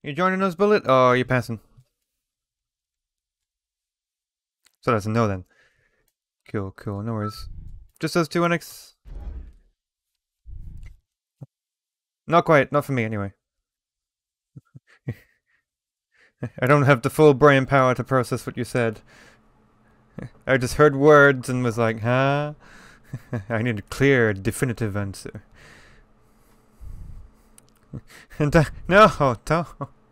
You joining us, Bullet? Or are you passing? So that's a no then. Cool, cool, no worries. Just those two Onyx? Not quite, not for me anyway. I don't have the full brain power to process what you said. I just heard words and was like, huh? I need a clear, definitive answer. And no, don't.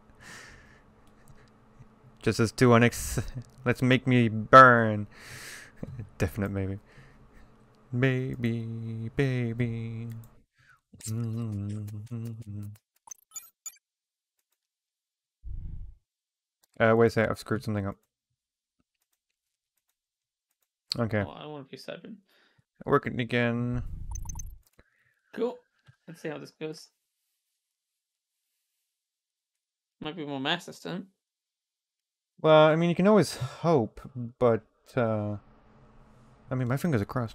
Just as two Onyx. Let's make me burn. Definite maybe. Baby, baby. Wait a sec, I've screwed something up. Okay. Oh, I want to be 7. Working again. Cool. Let's see how this goes. Might be more mass this time. Well, I mean, you can always hope, but, I mean, my fingers are crossed.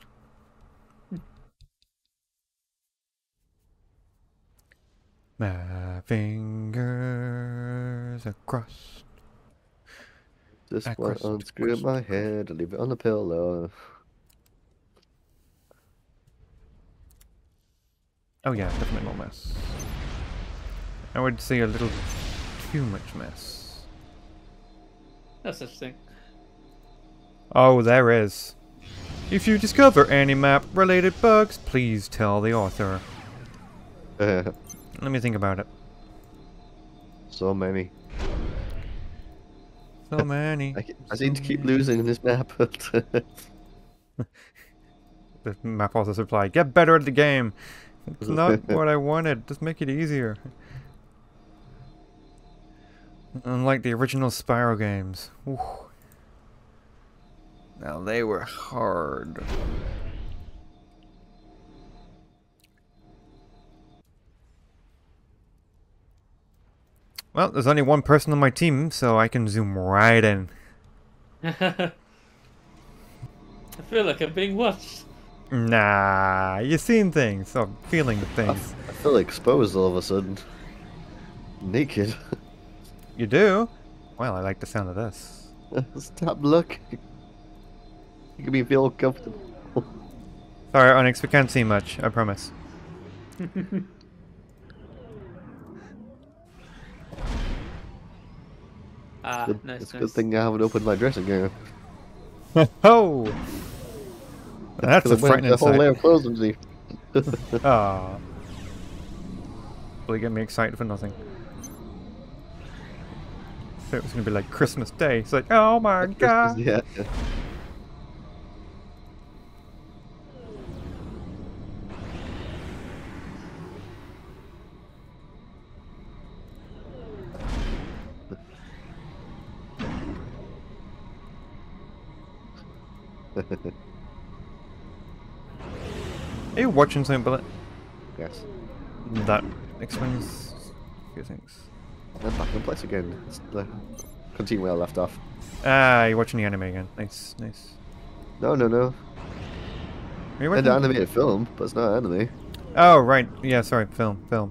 My fingers are crossed. Just want to unscrew my head and leave it on the pillow. Oh yeah, definitely more mess. I would say a little too much mess. No such thing. Oh, there is. If you discover any map-related bugs, please tell the author. Let me think about it. So many. So many. I seem to keep losing in this map. The map author replied, "Get better at the game. It's not what I wanted. Just make it easier." Unlike the original Spyro games. Ooh. Now they were hard. Well, there's only one person on my team, so I can zoom right in. I feel like I'm being watched. Nah, you're seeing things, or feeling things. I feel exposed all of a sudden. Naked. You do? Well, I like the sound of this. Stop looking. Make me feel comfortable. Sorry, Onyx, we can't see much, I promise. Nice, It's a nice. good thing I haven't opened my dressing gown. Oh! That's a frightening the whole sight. layer of clothes on me. Aww. Will you get me excited for nothing? So it was gonna be like Christmas Day. It's like, oh my god! Yeah. Are you watching something, Bullet? Yes. That explains a few things. I'm back in place again. Continue where I left off. Ah, you're watching the anime again. Nice, nice. No. Are you It's watching? an animated film, but it's not anime. Oh, right. Yeah, sorry. Film.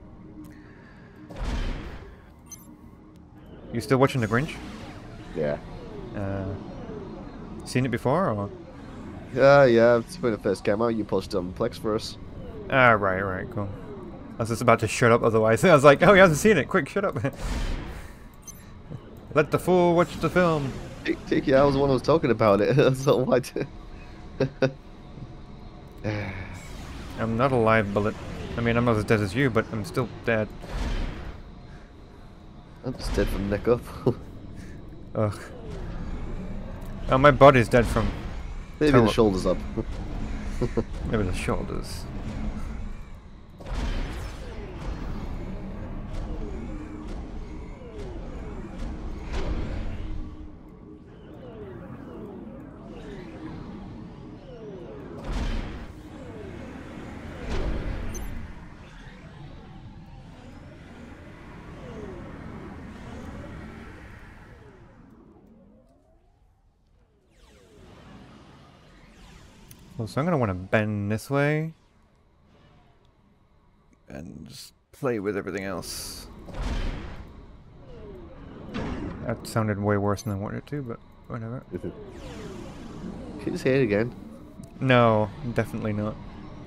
You still watching The Grinch? Yeah. Seen it before, or? Yeah. It's when it first came out, you posted on Plex for us. Ah, right, cool. I was just about to shut up otherwise. I was like, oh, he hasn't seen it. Quick, shut up. Let the fool watch the film. Tiki, I was the one who was talking about it. So why? I'm not alive, Bullet. I mean, I'm not as dead as you, but I'm still dead. I'm just dead from the neck up. Ugh. Oh, my body's dead from... Maybe the shoulders up. Maybe the shoulders. Well, so I'm gonna want to bend this way. And just play with everything else. That sounded way worse than I wanted it to, but whatever. Can you just say it again? No, definitely not.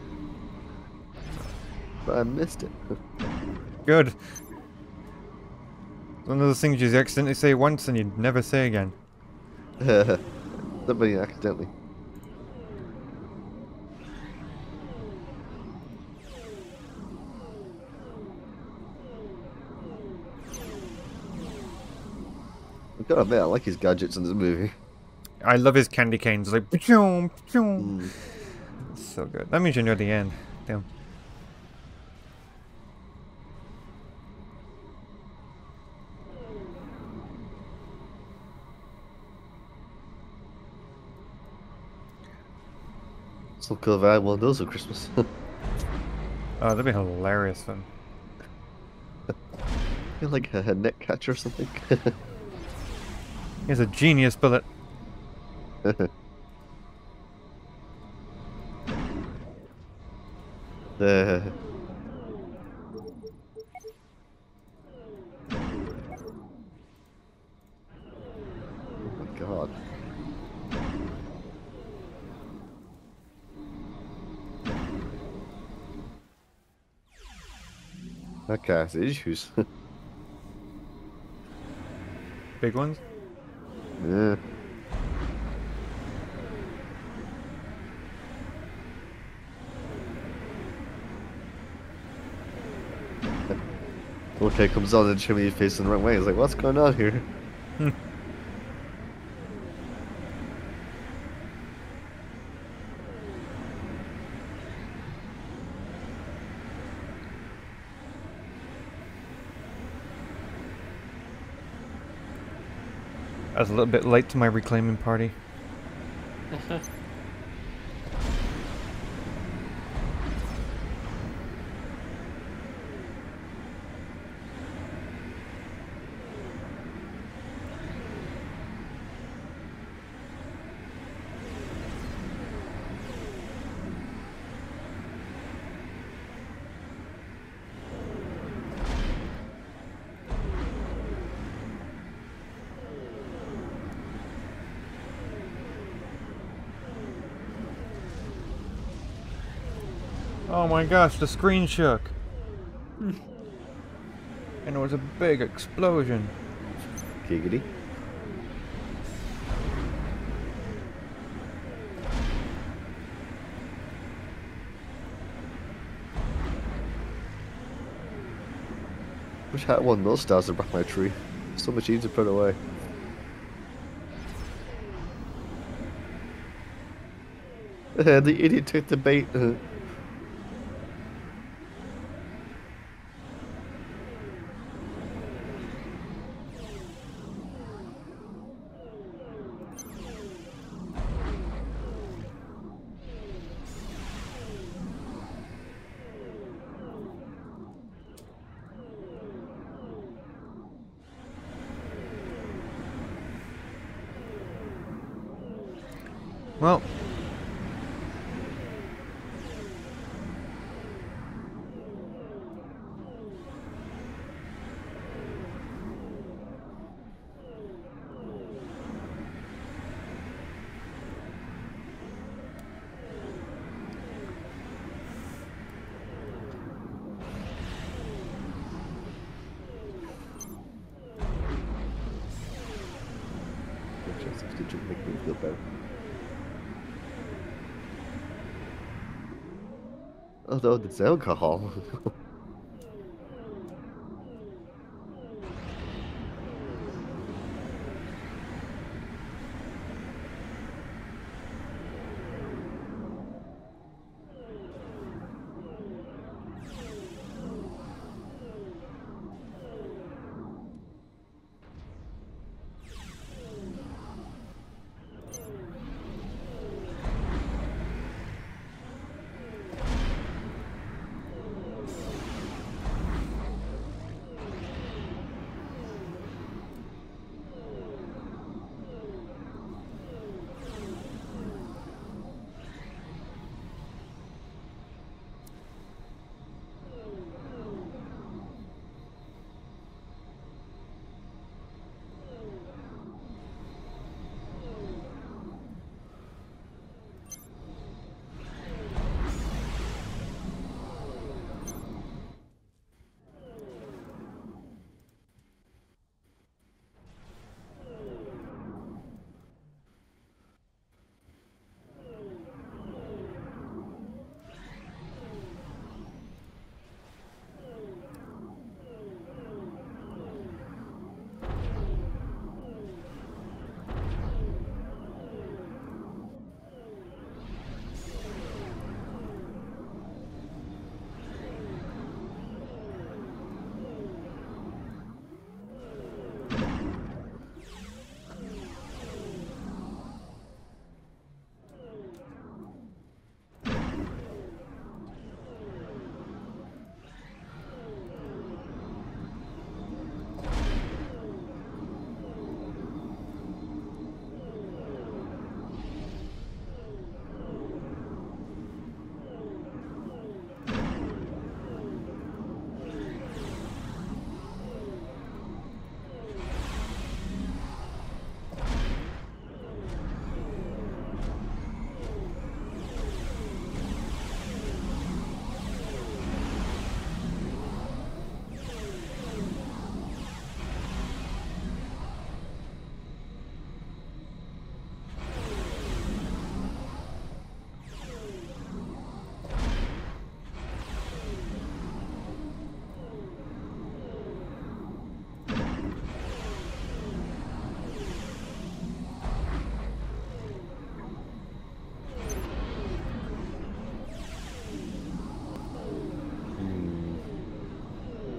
But I missed it. Good. One of those things you accidentally say once and you'd never say again. Somebody accidentally. I've got to admit, I like his gadgets in this movie. I love his candy canes, like pshum, pshum. Mm. So good. That means you're near the end. Damn. So cool if I had one of those for Christmas. Oh, that'd be hilarious fun. Feel like a net catcher or something. He's a genius bullet. uh, oh my god. That guy has issues. Big ones? Yeah. Okay, comes on the chimney facing the wrong way. He's like, what's going on here? I was a little bit late to my reclaiming party. Oh my gosh, the screen shook. And it was a big explosion. Giggity. Wish I had one of those stars above my tree. So much easier to put away. The idiot took the bait. Well. Did you make me feel better? Although it's alcohol.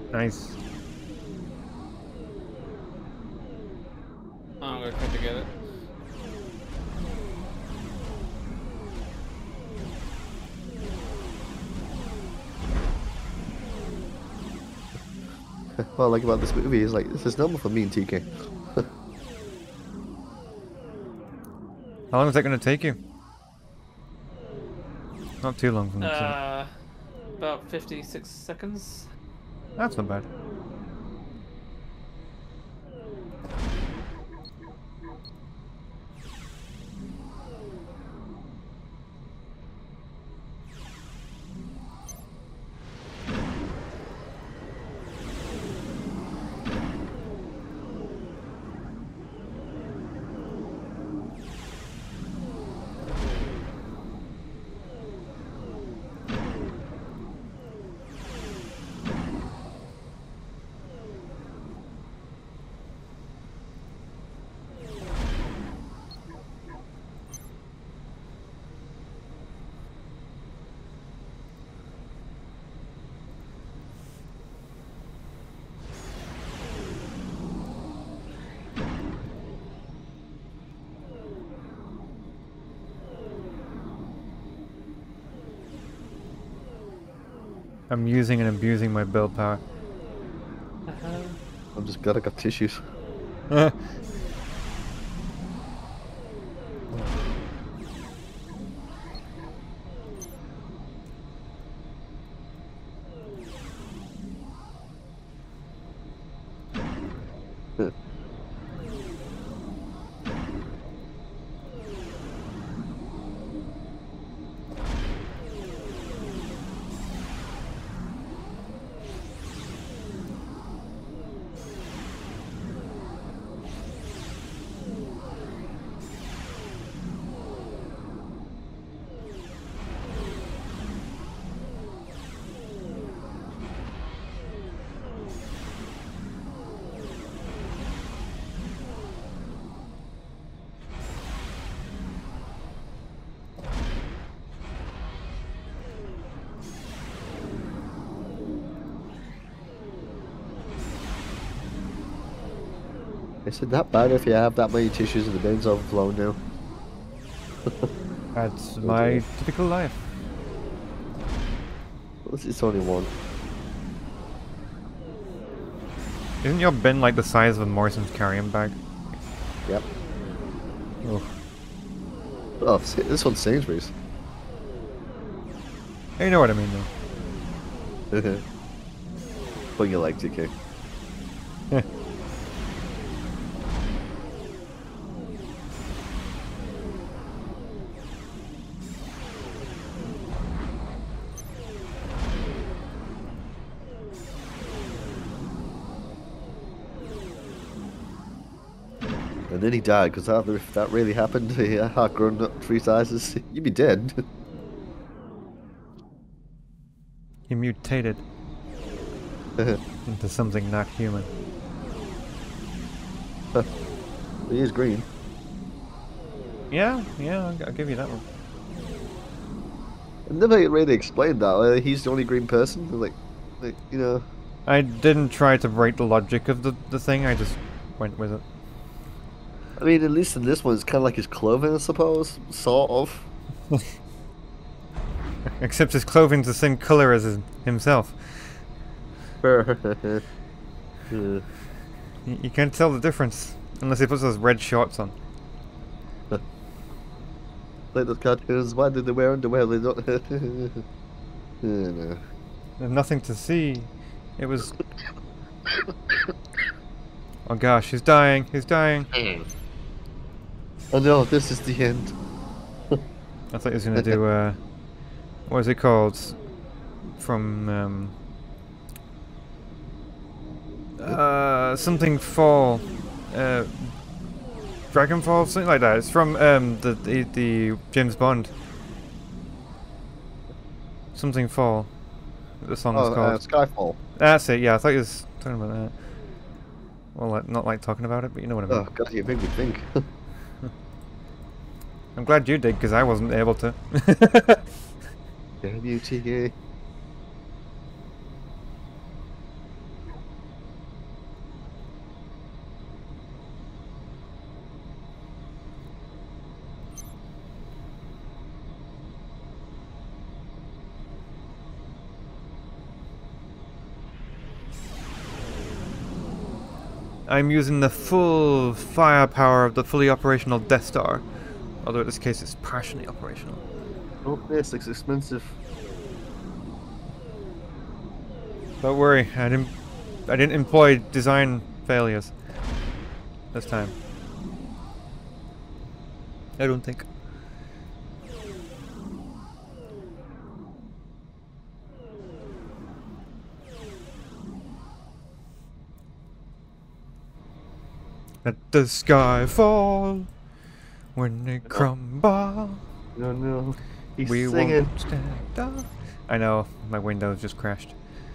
Nice. I'm gonna try to get it. What I like about this movie is like this is normal for me and TK. How long is that going to take you? Not too long from the About 56 seconds. That's not bad. I'm using and abusing my build power. I'm just glad I got tissues. Is it that bad if you have that many tissues and the bin's overflowing now? That's my typical life. It's only one. Isn't your bin like the size of a Morrison's carrying bag? Yep. Oh. Oh, this one's Sainsbury's. You know what I mean though. But you like TK. And then he died, because if that really happened, he had grown up 3 sizes, you'd be dead. He mutated into something not human. He is green. Yeah, I'll give you that one. I never really explained that. He's the only green person. Like, you know. I didn't try to break the logic of the thing, I just went with it. I mean, at least in this one, it's kind of like his clothing, I suppose. Sort of. Except his clothing's the same color as himself. Yeah. You can't tell the difference unless he puts those red shorts on. Like those cartoons, why did they wear underwear? They don't. No. There's nothing to see. It was. Oh gosh, he's dying. He's dying. Oh no, this is the end. I thought he was gonna do what is it called? From something Fall, Dragonfall, something like that. It's from the James Bond. Something Fall. The song is called Skyfall. That's it. Yeah, I thought you was talking about that. Well, not like talking about it, but you know what I mean. Oh god, you made me think. I'm glad you did, because I wasn't able to. Damn you, TK. I'm using the full firepower of the fully operational Death Star. Although in this case it's partially operational. Oh, this looks expensive. Don't worry, I didn't employ design failures this time. I don't think. Let the sky fall when they crumble. No, no. He's We singing. won't stand up. I know, my Windows just crashed.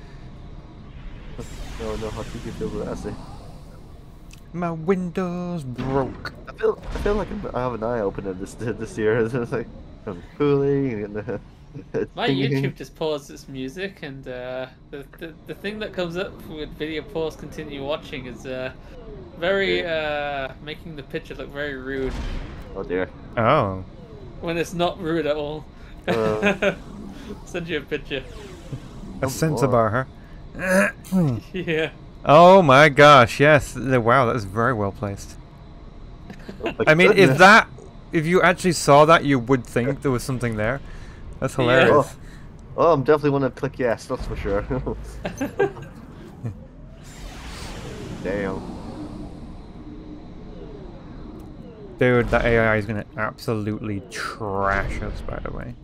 No, no, how do you feel about that? Essay? My Windows broke. I feel like I have an eye opener this year. It's like I'm cooling and My singing. YouTube just paused its music, and the thing that comes up with video pause continue watching is very making the picture look very rude Oh dear. Oh. when it's not rude at all. Send you a picture. A sensor bar, huh? Yeah. Oh my gosh, yes. Wow, that is very well placed. Oh my I mean, goodness. if you actually saw that, you would think there was something there. That's hilarious. Oh, I'm definitely want to click yes, that's for sure. Damn. Dude, that AI is gonna absolutely trash us, by the way.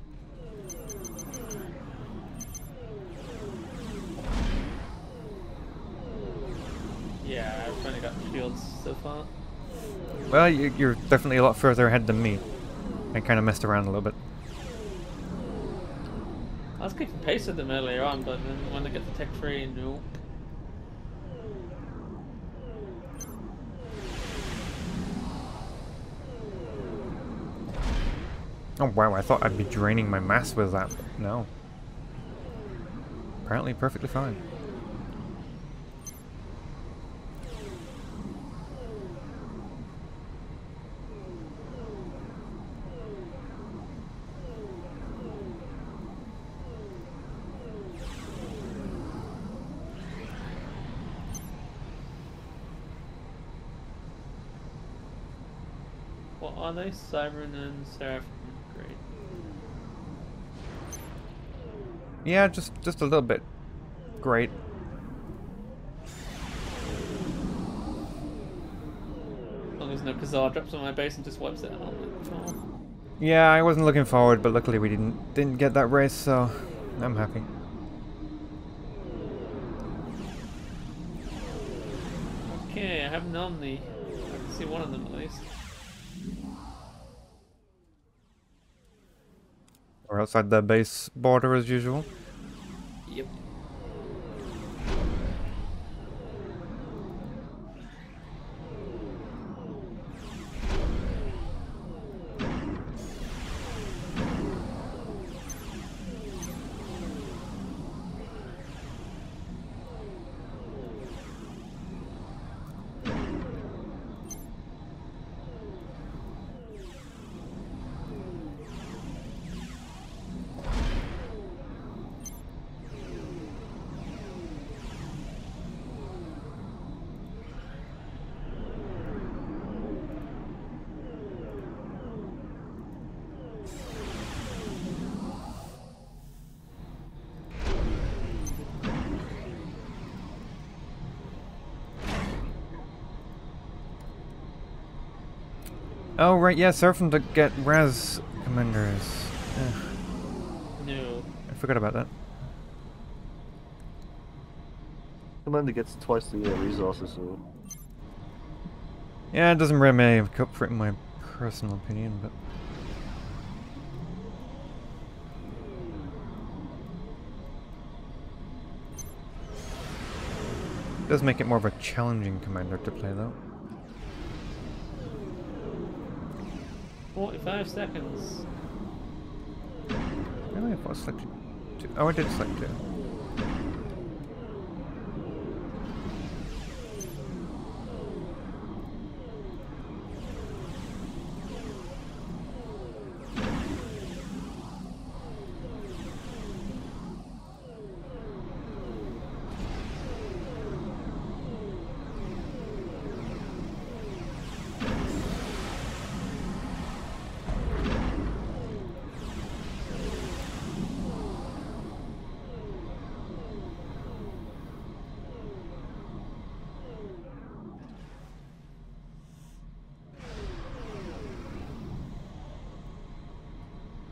Yeah, I've only got shields so far. Well, you're definitely a lot further ahead than me. I kind of messed around a little bit. I was keeping pace with them earlier on, but then when I get to Tech 3, no. Oh wow, I thought I'd be draining my mass with that, but no. Apparently perfectly fine. What are they? Siren and Seraphim. Great. Yeah, just a little bit. Great. As long as no Kazar drops on my base and just wipes it out. Oh. Yeah, I wasn't looking forward, but luckily we didn't get that race, so I'm happy. Okay, I have an Omni. I can see one of them at least. We're outside the base border as usual. Yep. Oh right, yeah, Seraphim to get Raz commanders. No. I forgot about that. Commander gets twice the resources, so Yeah, it doesn't really make up for it in my personal opinion, but it does make it more of a challenging commander to play, though. 45 seconds. Really, if I selected two. Oh, I did select two.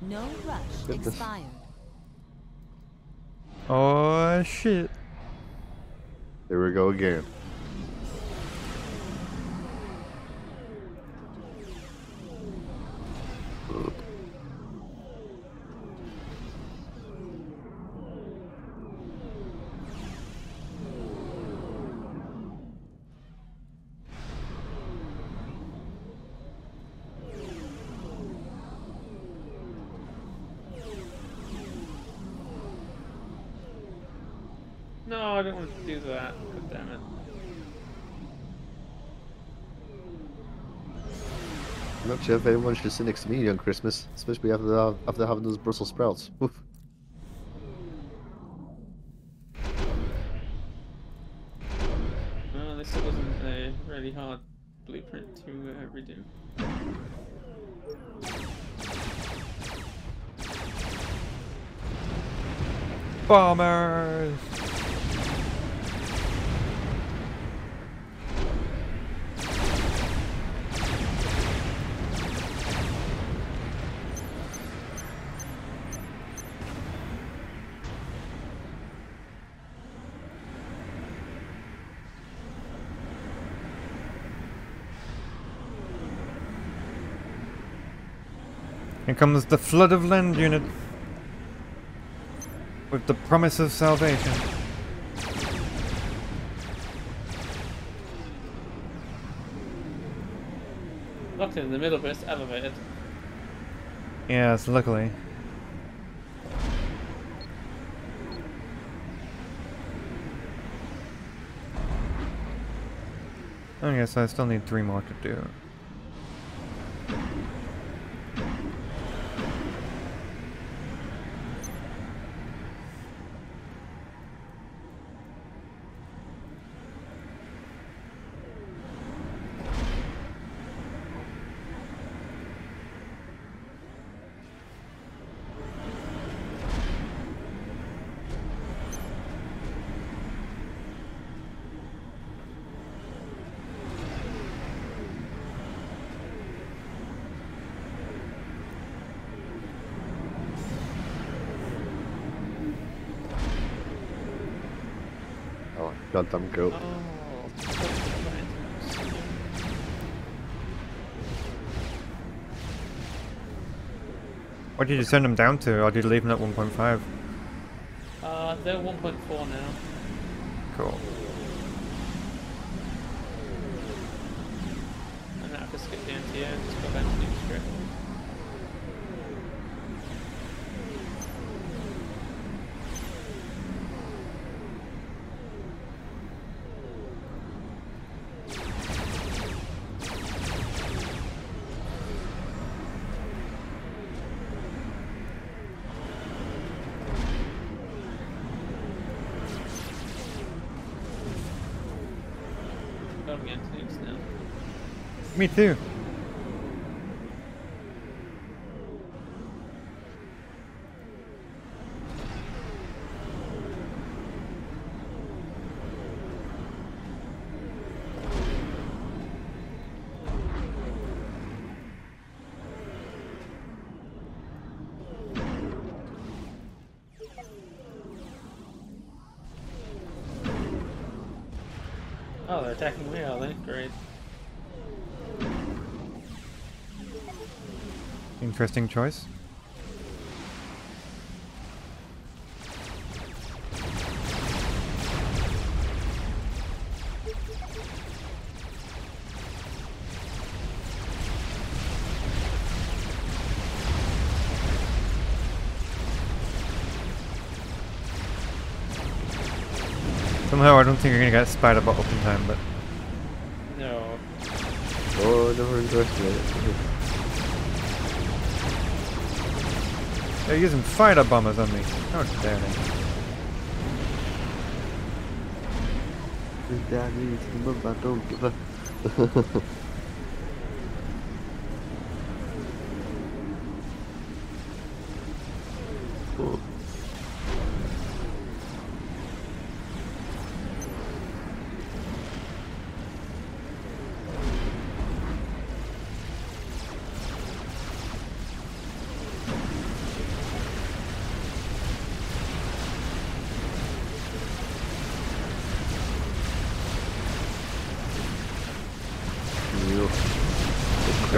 No rush Goodness. expired. Oh shit. Here we go again. No, I don't want to do that. God damn it. I'm not sure if anyone should sit next to me on Christmas, especially after having those Brussels sprouts. Oof. Well, this wasn't a really hard blueprint to redo. Bombers! Here comes the flood of land unit with the promise of salvation. Luckily in the middle, but it's elevated. Yes, luckily. I guess I still need 3 more to do. Oh, goddamn goat. What did you send them down to, or did you leave them at 1.5? They're 1.4 now. Cool. And I have to skip the NTA and just go back to New Script. Going into nukes now. Me too. Oh, they're attacking me, are they? Great. Interesting choice. Somehow I don't think you're gonna get spider bot up in time, but No. Oh, never underestimate it. they're using fighter bombers on me. How dare they? Daddy, I don't give a... Oh.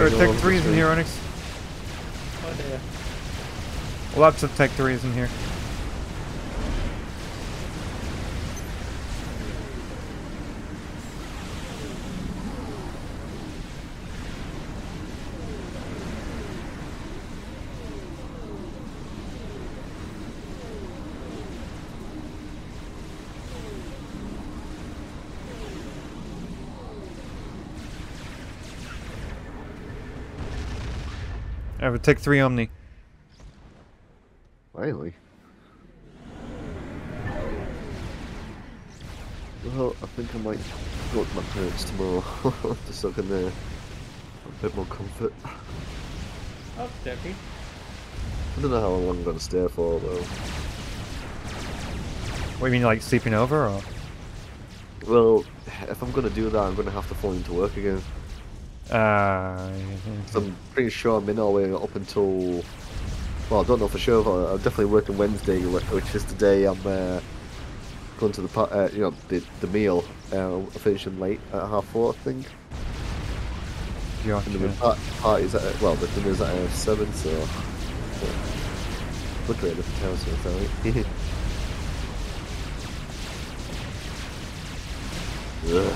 are No, Tech I'm 3s just in here, Onyx. Oh dear. Lots of Tech 3s in here. I have a Tech 3 Omni. Finally. Well, I think I might go to my parents tomorrow, just so I can have a bit more comfort. Oh, Debbie. I don't know how long I'm going to stay for, though. What, you mean like sleeping over, or? Well, if I'm going to do that, I'm going to have to fall into work again. So I'm pretty sure I'm in all the way up until... Well, I don't know for sure, but I'm definitely working Wednesday, which is the day I'm going to the meal. Finishing late at 4:30, I think. Gotcha. And the party's at, the dinner's at 7, so... Look at the house, so yeah.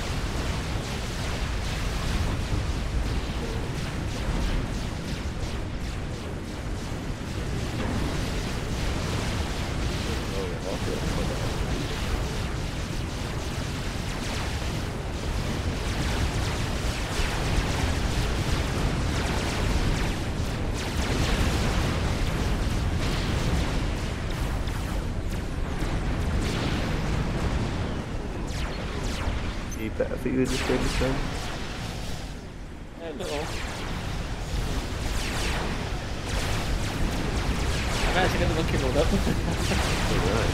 Better for you in this game this time? A little. I managed to get the monkey rolled up. Alright.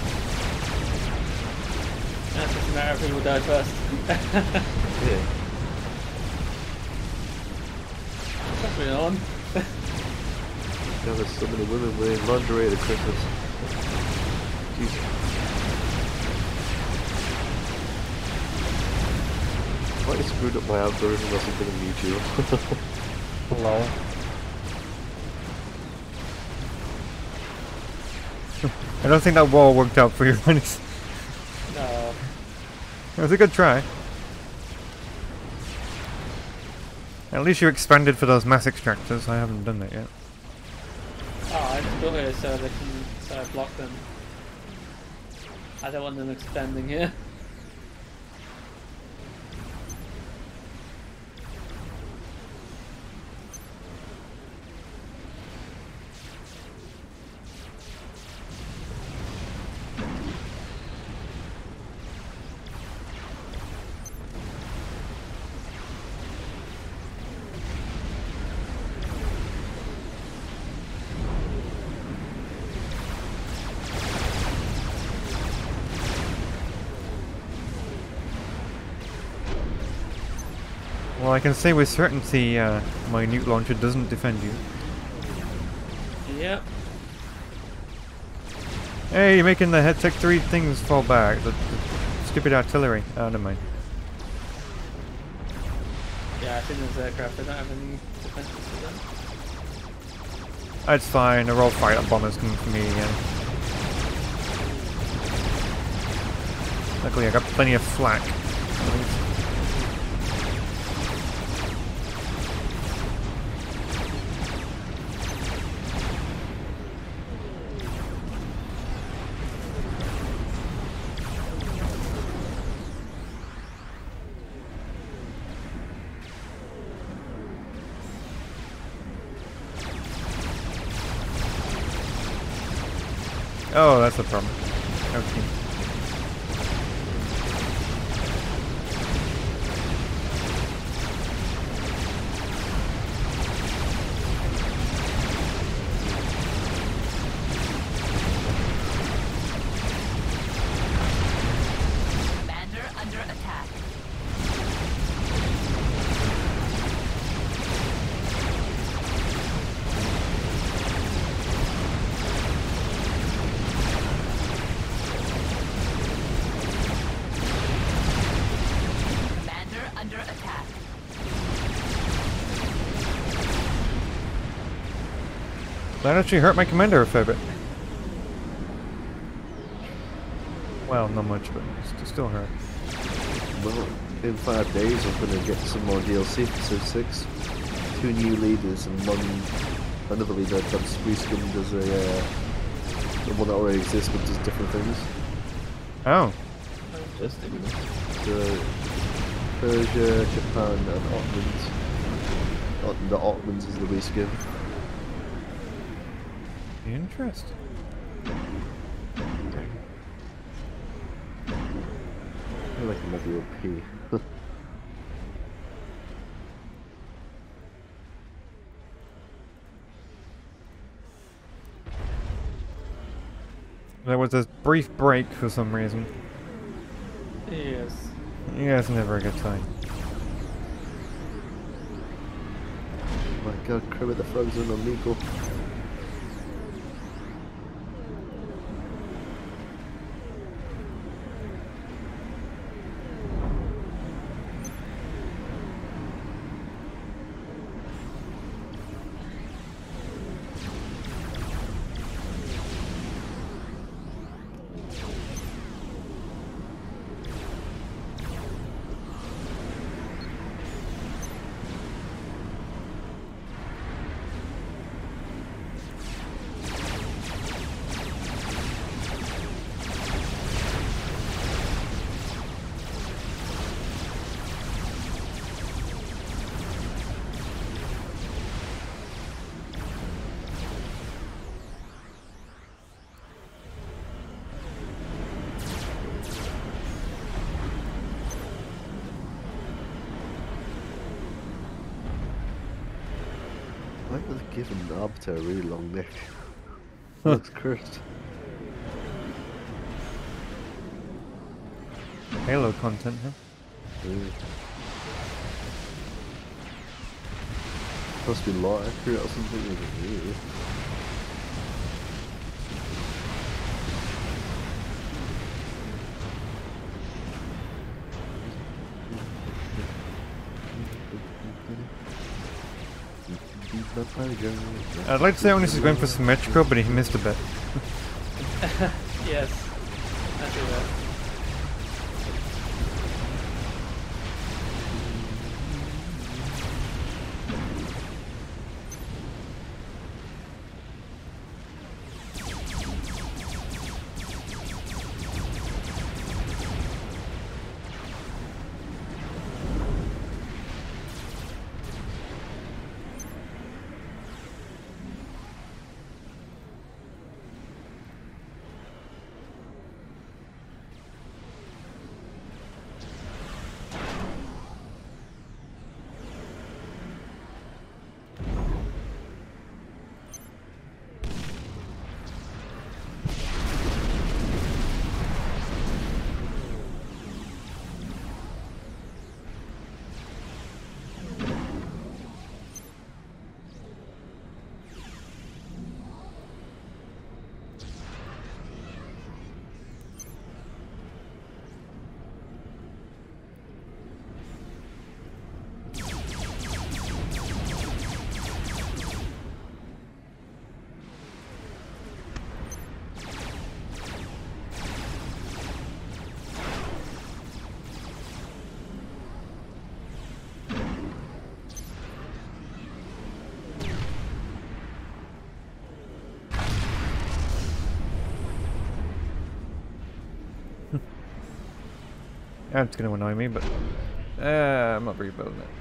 Now it's just a matter of who will die first. Yeah. What's going on? Now there's so many women wearing lingerie at Christmas. Jesus. I might have screwed up my algorithm or something on YouTube. Lol. I don't think that wall worked out for you, Onyx. No. It was a good try. At least you expanded for those mass extractors. I haven't done that yet. Oh, I just built it so they can block them. I don't want them expanding here. Well, I can say with certainty my nuke launcher doesn't defend you. Yep. Hey, you're making the Tech 3 things fall back. The stupid artillery. Oh, never mind. Yeah, I think those aircraft, they don't have any defenses for them. That's fine, they're all fighter bombers coming for me again. Luckily I got plenty of flak. Oh, that's a problem. Okay. Commander under attack. That actually hurt my commander a fair bit. Well, not much, but it still hurt. Well, in 5 days I'm going to get some more DLC for Civ 6. 2 new leaders and another leader that's reskinned as the one that already exists but does different things. Oh. Interesting. The Persia, Japan and Ottomans. The Ottomans is the reskin. Interesting. I feel like it might be OP. There was a brief break for some reason. Yes. You guys never a good time. Oh my god, Kermit the Frog's an illegal. Why was given the Arbiter a really long neck? Looks cursed. Halo content, huh? Must be law accurate or something. Yeah. I'd like to say Onus is going for symmetrical, but he missed a bit. Yes. I do that. That's gonna annoy me, but I'm not rebuilding it.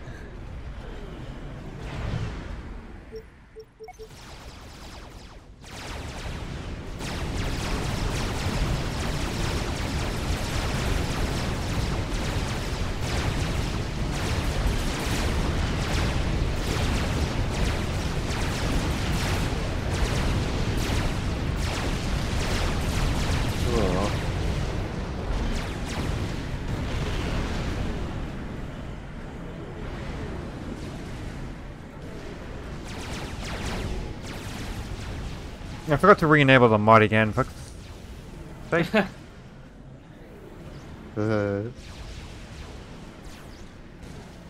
I forgot to re-enable the mod again. Fuck.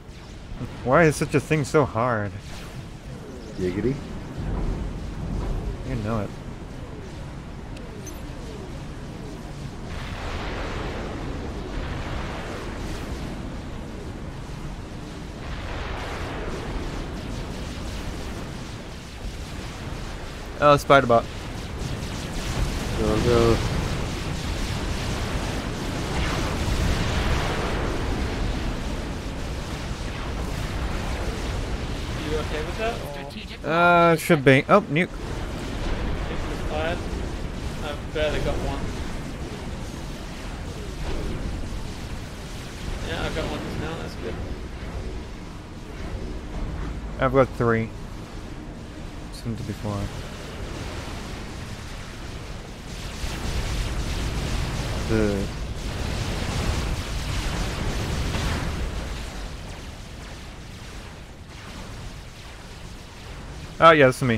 Why is such a thing so hard? Giggity. You know it. Oh, Spider-Bot. Go, go. You okay with that? Or Strategic launch Should be. Oh, nuke. if it's fired? I've barely got one. Yeah, I've got one just now. That's good. I've got 3. Soon to be 4. Oh yeah, that's me.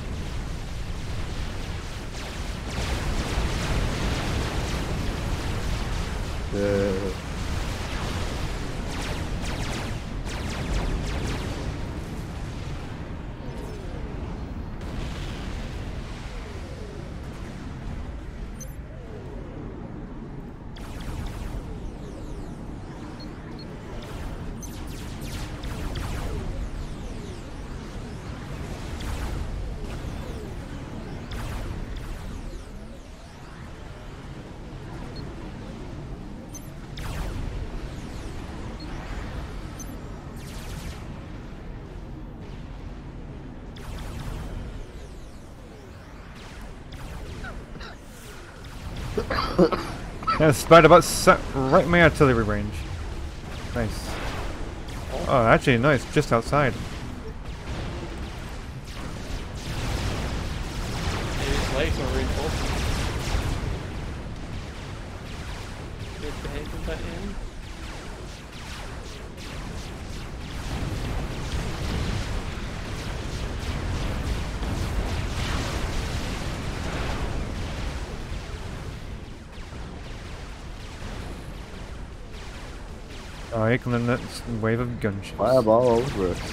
Yeah, Spider-Bot sat right in my artillery range. Nice. Oh, actually, nice. Just outside. Maybe it's late or reinforcement. Good behavior back in. Oh, here comes the next wave of gunshots. Fireball over us.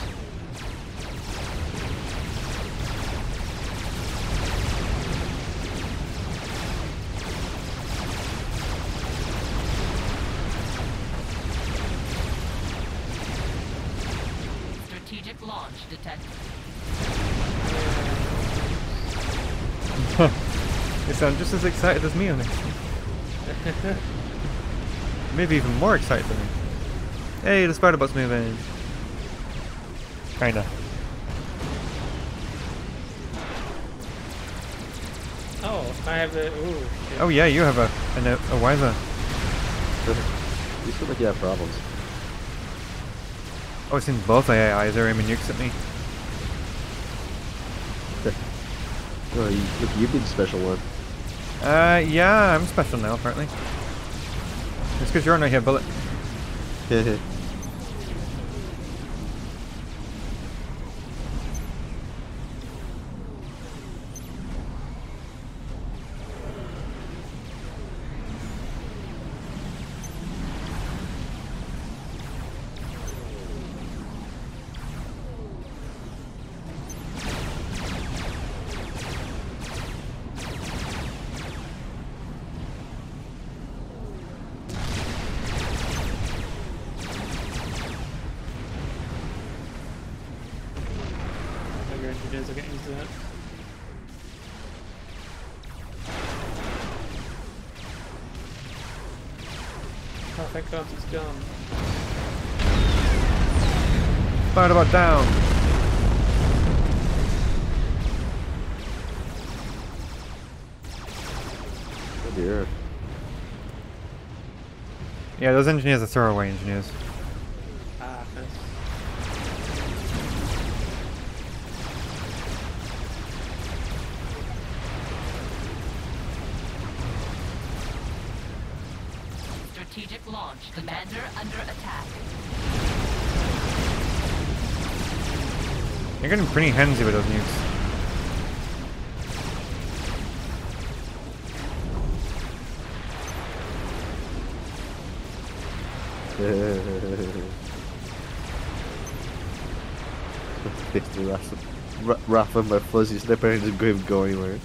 strategic launch detected. You sound just as excited as me on it. Maybe even more excited than me. Hey, the Spider-Bot's moving. Kinda. Oh, I have the. Ooh. Shit. Oh yeah, you have a Wiser. You feel like you have problems. Oh, it seems both AIs are aiming nukes at me. Oh, look, you've been special one. Yeah, I'm special now, apparently. It's because you're on right here, bullet. Your engineers are getting used to that. Oh, thank God it's gone. Spider-Bot down! Oh dear. Yeah, those engineers are throwaway engineers. Ah, nice. Strategic launch. Commander under attack. You're getting pretty handsy with those nukes. Fifty less. Wrath and my fuzzy snipper and just couldn't go anywhere.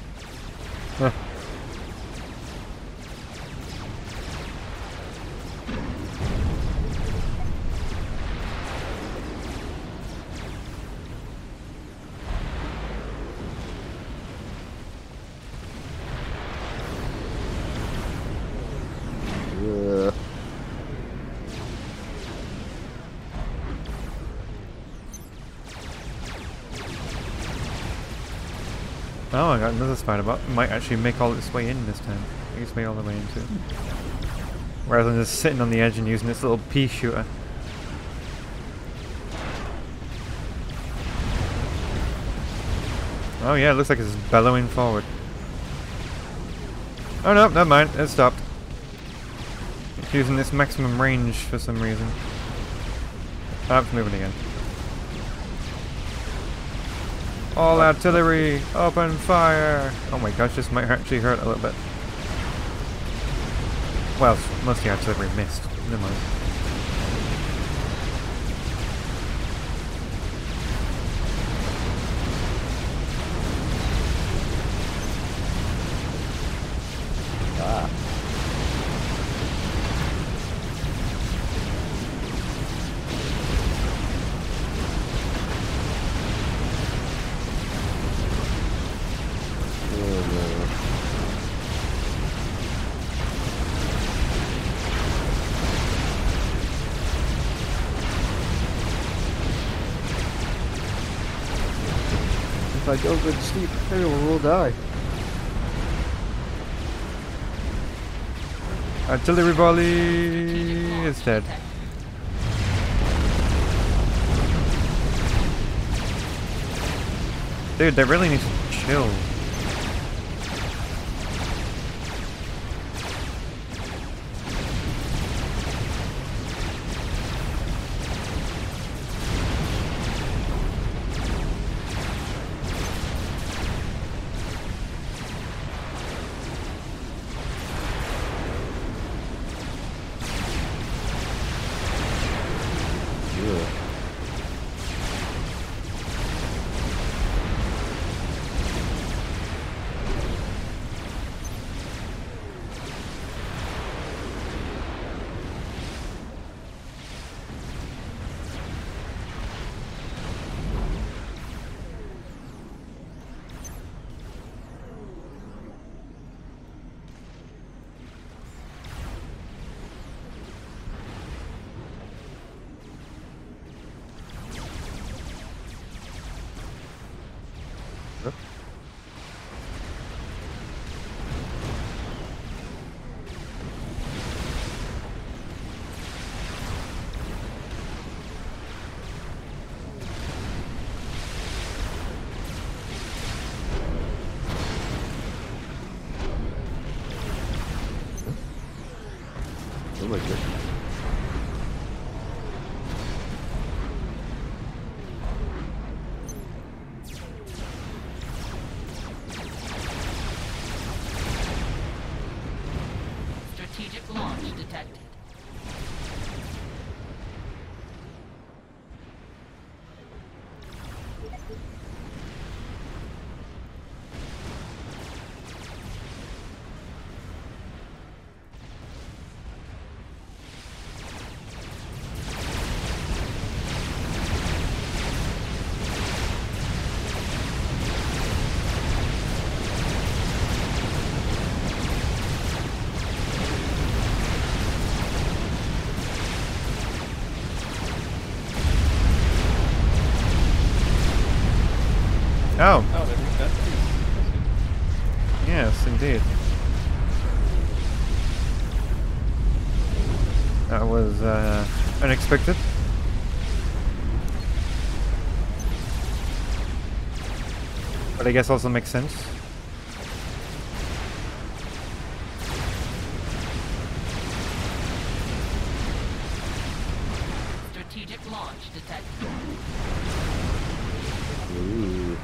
Oh, I got another spider bot. Might actually make all its way in this time. Make its way all the way into it. Rather than just sitting on the edge and using its little pea shooter. Oh yeah, it looks like it's bellowing forward. Oh no, never mind. It stopped. It's using its maximum range for some reason. Oh, it's moving again. All artillery, open fire! Oh my gosh, this might actually hurt a little bit. Well, most of the artillery missed. Never mind. Ah. If I go good sleep, everyone will die. Artillery volley is dead. Dude, they really need to chill. Oh my goodness. Strategic launch detected. Oh, Oh, they think that's good. yes, indeed. That was unexpected. But I guess also makes sense. Strategic launch detected. Ooh.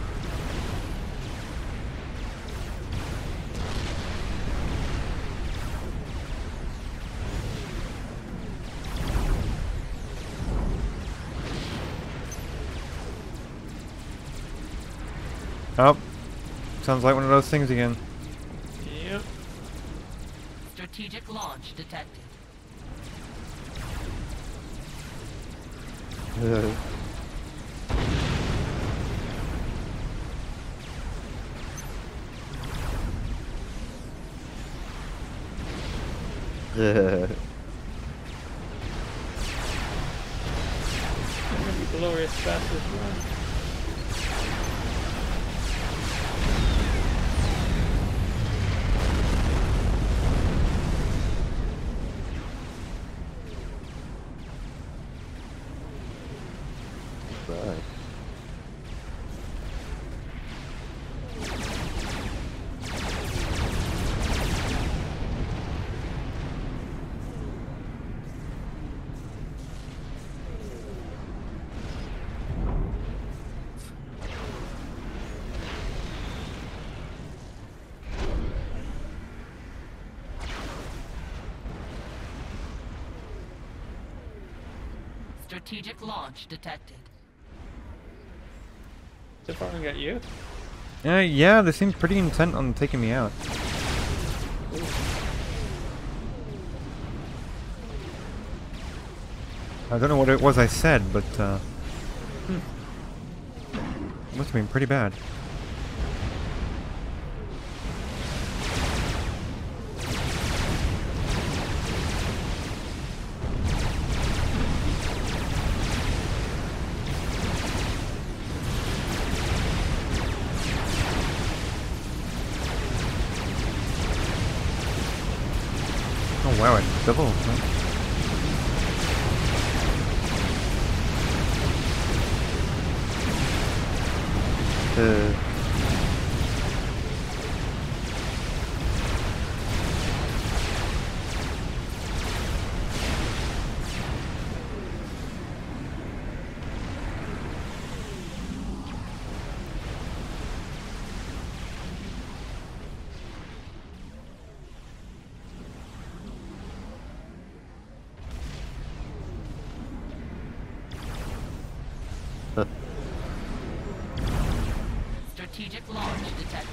Oh, sounds like one of those things again. Yep. Strategic launch detected. Glorious bastards, man. Right. Strategic launch detected. They're firing at you. Yeah, they seem pretty intent on taking me out. I don't know what it was I said, but it must have been pretty bad. Oh wow, I double. Huh? Strategic launch detected.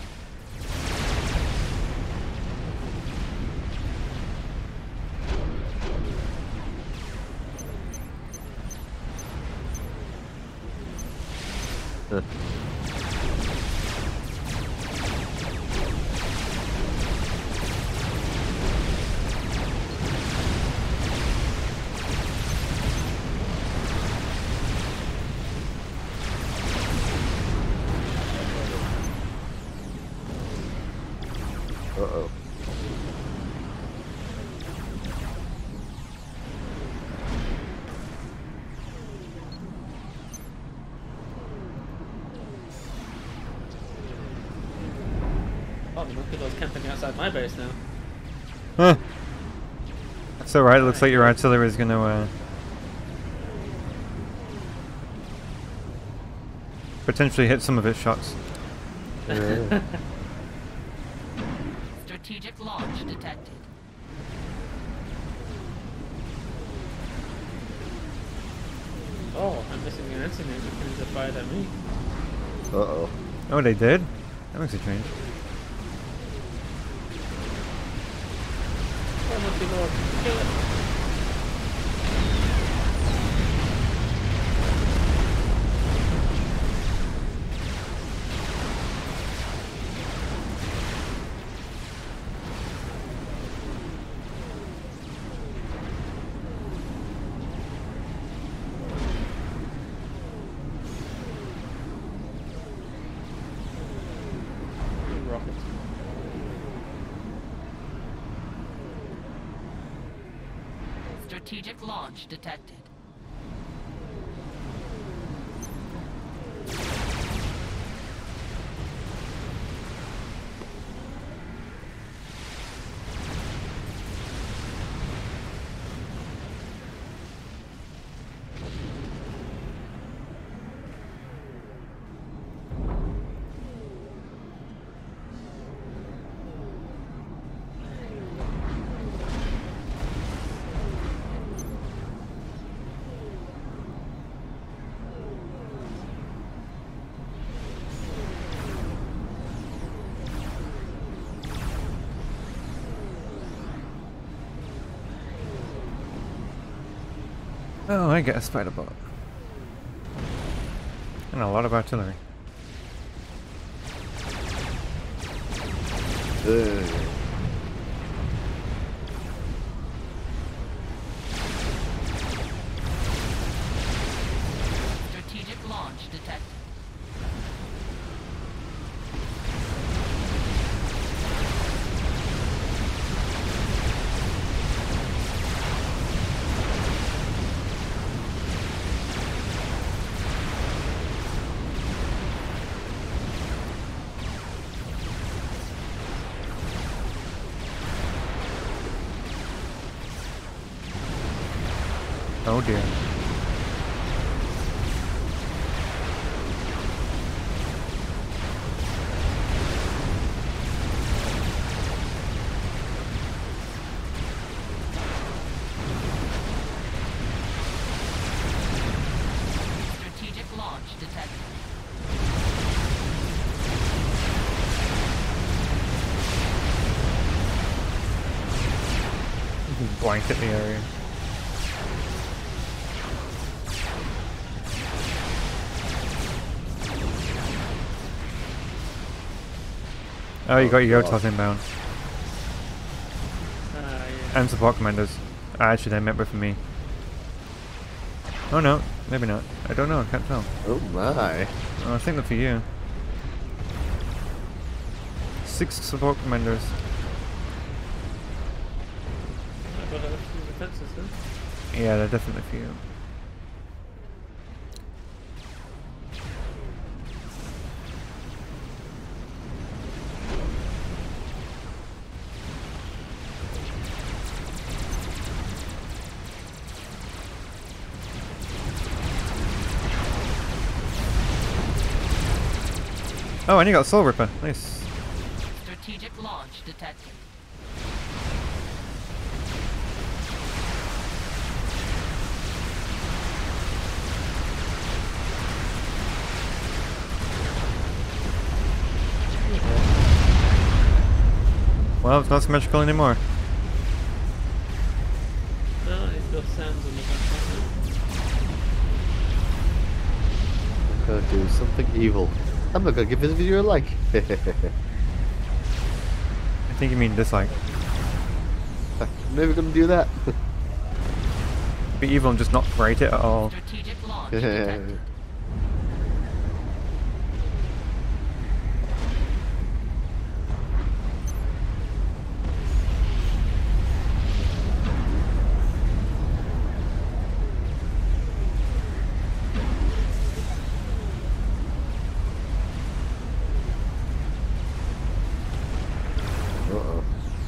Uh-oh. Oh, the Mukador's camping outside my base now. Huh. That's alright, it looks like your artillery is gonna potentially hit some of its shots. Strategic launch detected. Oh, I'm missing an incident because they fired at me. Uh-oh. Oh, they did? That makes a change. Oh, Mukador, kill it. Rockets. Strategic launch detected. Oh, I get a spider bot. And a lot of artillery. Strategic launch detected. Oh dear. Strategic launch detected. Blanket the area. Oh, you got your Yotos inbound. Yeah. And support commanders. Actually, they met with me. Oh no, maybe not. I don't know, I can't tell. Oh my. Oh, I think they're for you. 6 support commanders. I've got a few defenses then. Yeah, they're definitely for you. Oh, and you got Soul Ripper. Nice. Strategic launch detected. Well, it's not symmetrical anymore. No, he's got sounds on the background. I'm gonna do something evil. I'm not gonna give this video a like. I think you mean dislike. I'm never gonna do that. Be evil and just not rate it at all. Strategic launch detected. Uh-oh.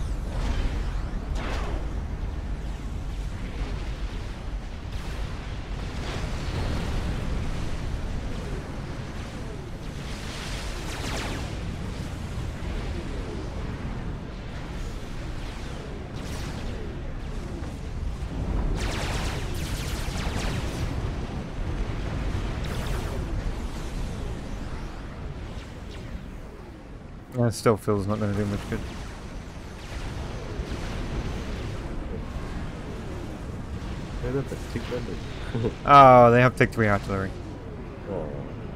Yeah, it still feels not going to do much good. Yeah, that's a tick bender. Oh, they have take 3 artillery. Oh.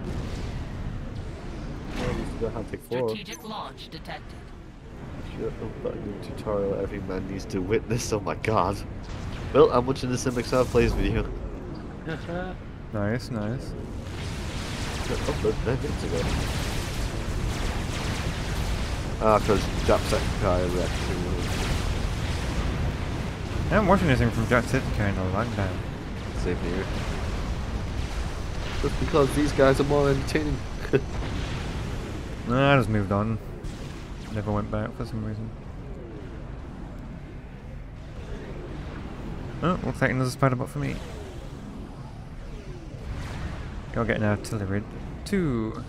Well, at least they have take 4. Strategic launch detected. Shut up, that new tutorial every man needs to witness. Oh my god. Well, I'm watching the SimXR Plays video. Nice, nice. Uploaded 9 minutes ago. Ah, because Jacksepticeye reaction. I haven't watched anything from Jacksepticeye in a long time. Same here. Just because these guys are more entertaining. Nah, I just moved on. Never went back for some reason. Oh, looks like another spider bot for me. You're getting artillery. 2.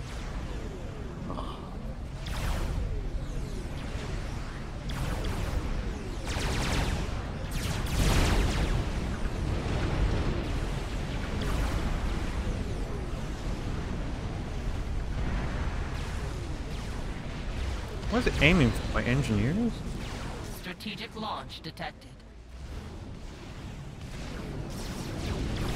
What is it aiming for? My engineers? Strategic launch detected.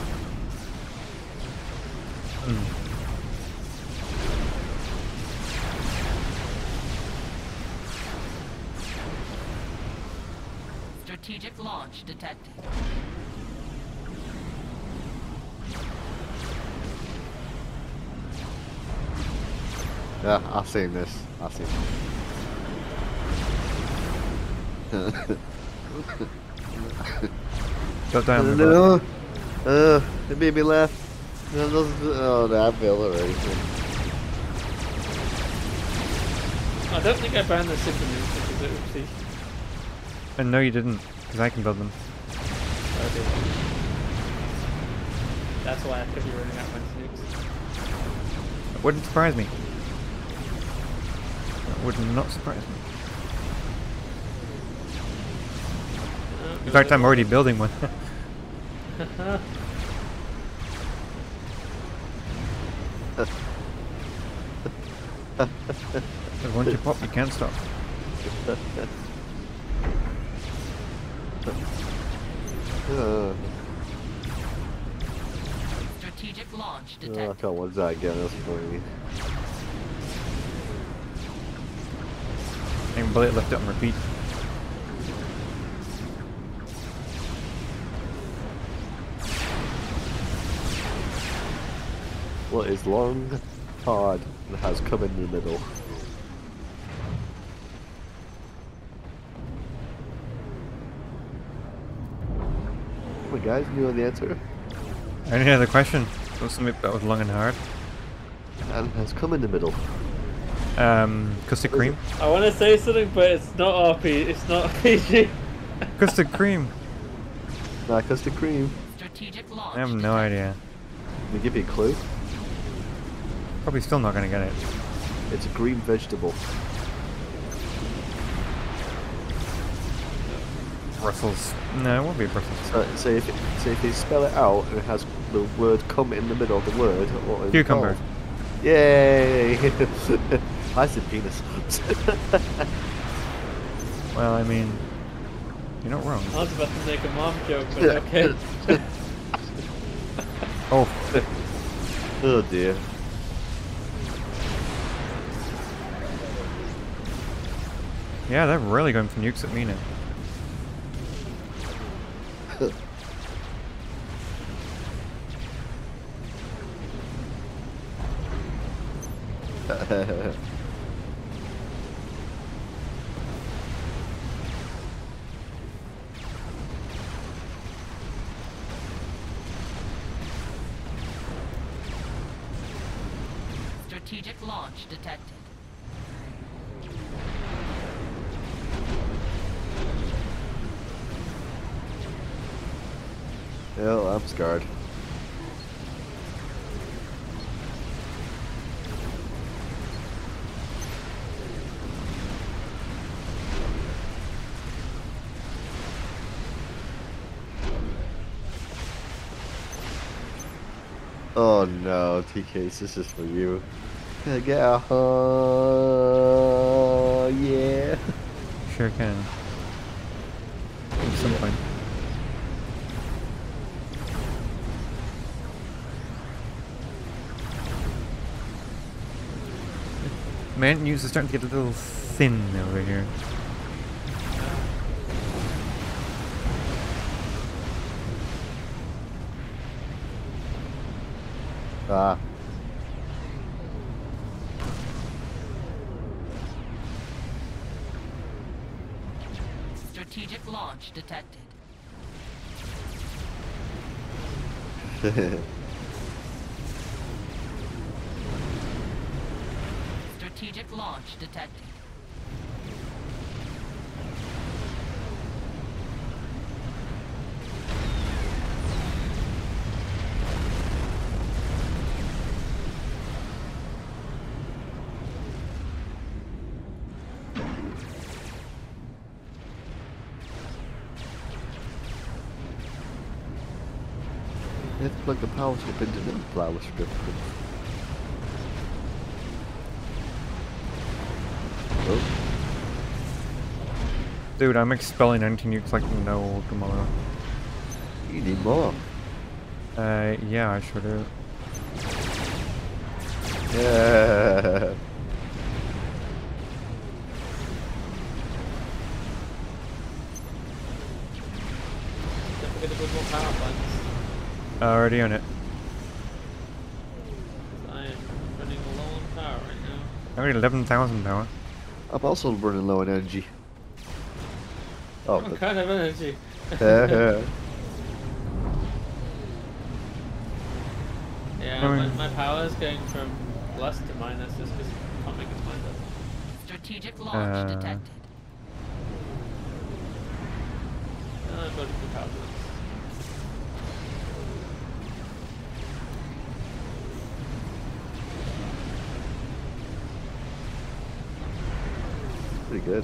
Strategic launch detected. Yeah, I've seen this. I've seen it. Got down the No. It made me laugh. No, oh, the anvil already. I don't think I banned the super nukes because it would be. And no, you didn't, because I can build them. Okay. That's why I could be running out my nukes. It wouldn't surprise me. That would not surprise me. In fact, I'm already building one. But once you pop, you can't stop. Strategic launch I detected. can't watch that again. That's funny. I can bullet left it on repeat. What is long, hard, and has come in the middle? Come on, guys, you know the answer. Any other question? What's something that was long and hard? And has come in the middle. Custard cream? I want to say something, but it's not RP. It's not PG. Custard cream! Nah, custard cream. Strategic launch I have no detected. idea. Let me give you a clue. Probably still not gonna get it. It's a green vegetable. Brussels. No, it won't be Brussels. So if you spell it out and it has the word "come" in the middle of the word, what is it Cucumber. called? Yay! I said penis. Well, I mean, you're not wrong. I was about to make a mom joke, but okay. Oh, Oh dear. yeah, they're really going for nukes at me now. Strategic launch detected. Oh, I'm scarred. Oh no, TKs, this is for you. Can I get a yeah. Sure can. At some point. Man, news is starting to get a little thin over here. Ah. Strategic launch detected. Strategic launch detected. Let's plug the power strip into the power strip. Oh, Dude, I'm expelling anti-nukes like no tomorrow. you need more. Yeah, I sure do. Yeah. Don't forget to put more power plants. Already on it. 'Cause I am running low on power right now. Already 11,000 power. I'm also running low on energy. Oh, What kind of energy? but, Yeah, I mean- my power is going from plus to minus just because I can't make its mind up. Strategic launch detected. I've got the power plants. pretty good.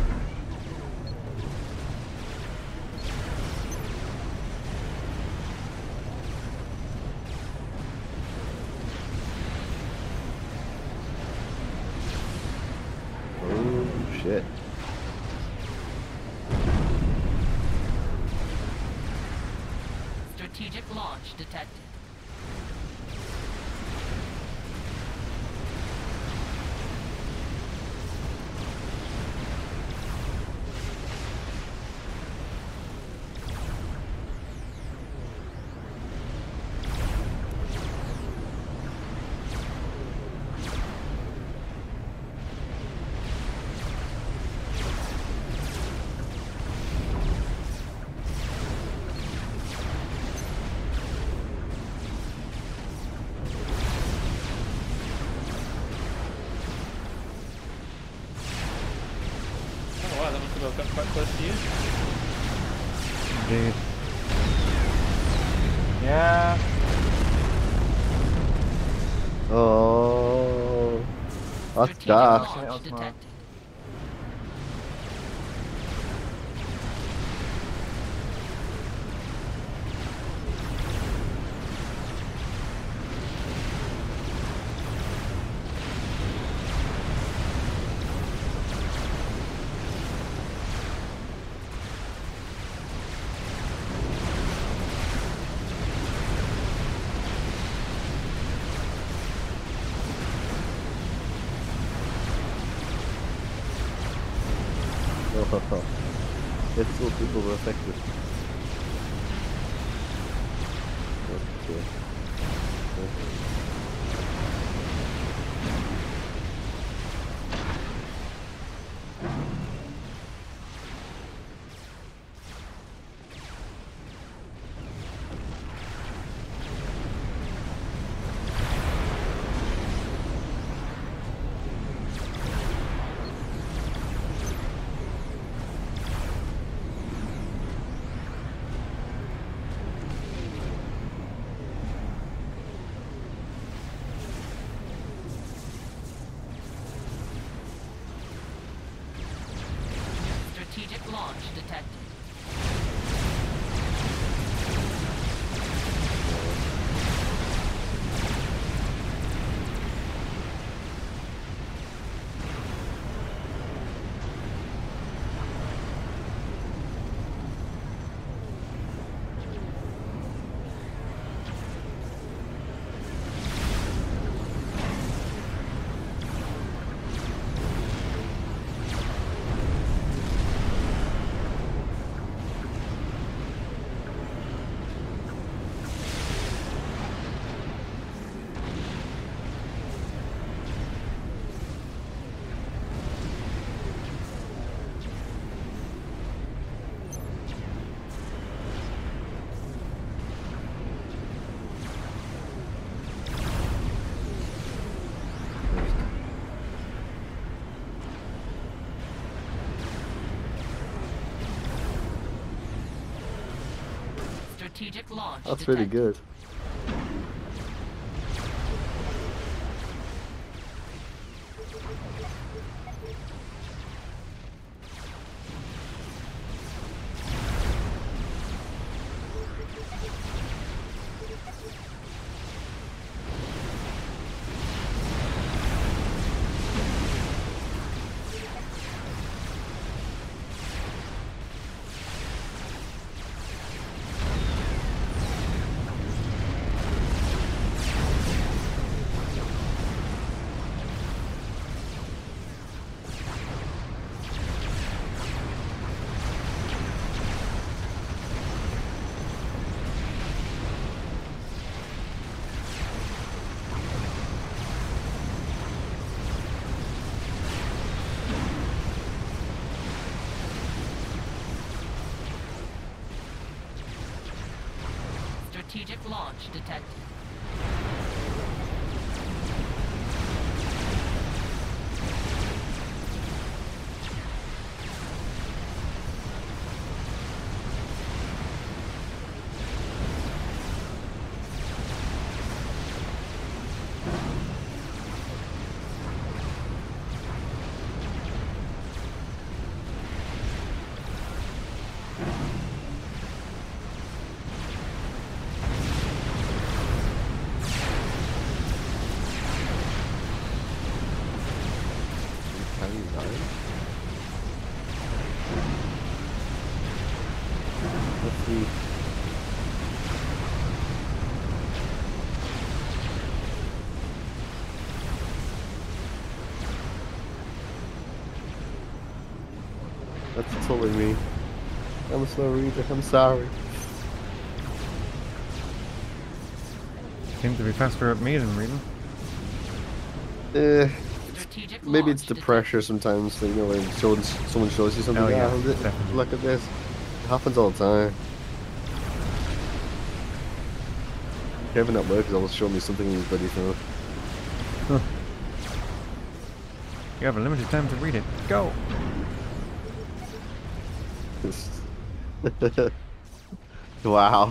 Oh shit. Strategic launch detected. Oh wow, that must have got quite close to you. Indeed. Yeah. Oh, that's Strategic dark. launch detected. It's still people were affected. Okay. Strategic launch detected. Strategic launch That's detected. really good. Strategic launch detected. Let's see. That's totally me. I'm a slow reader. I'm sorry. Seems to be faster at me than reading. Strategic Maybe it's launch the detected. pressure sometimes. You know, when someone shows you something. Oh, yeah, Look, look at this. It happens all the time. Kevin at work is always showing me something in his bloody phone. You have a limited time to read it. Go! Wow.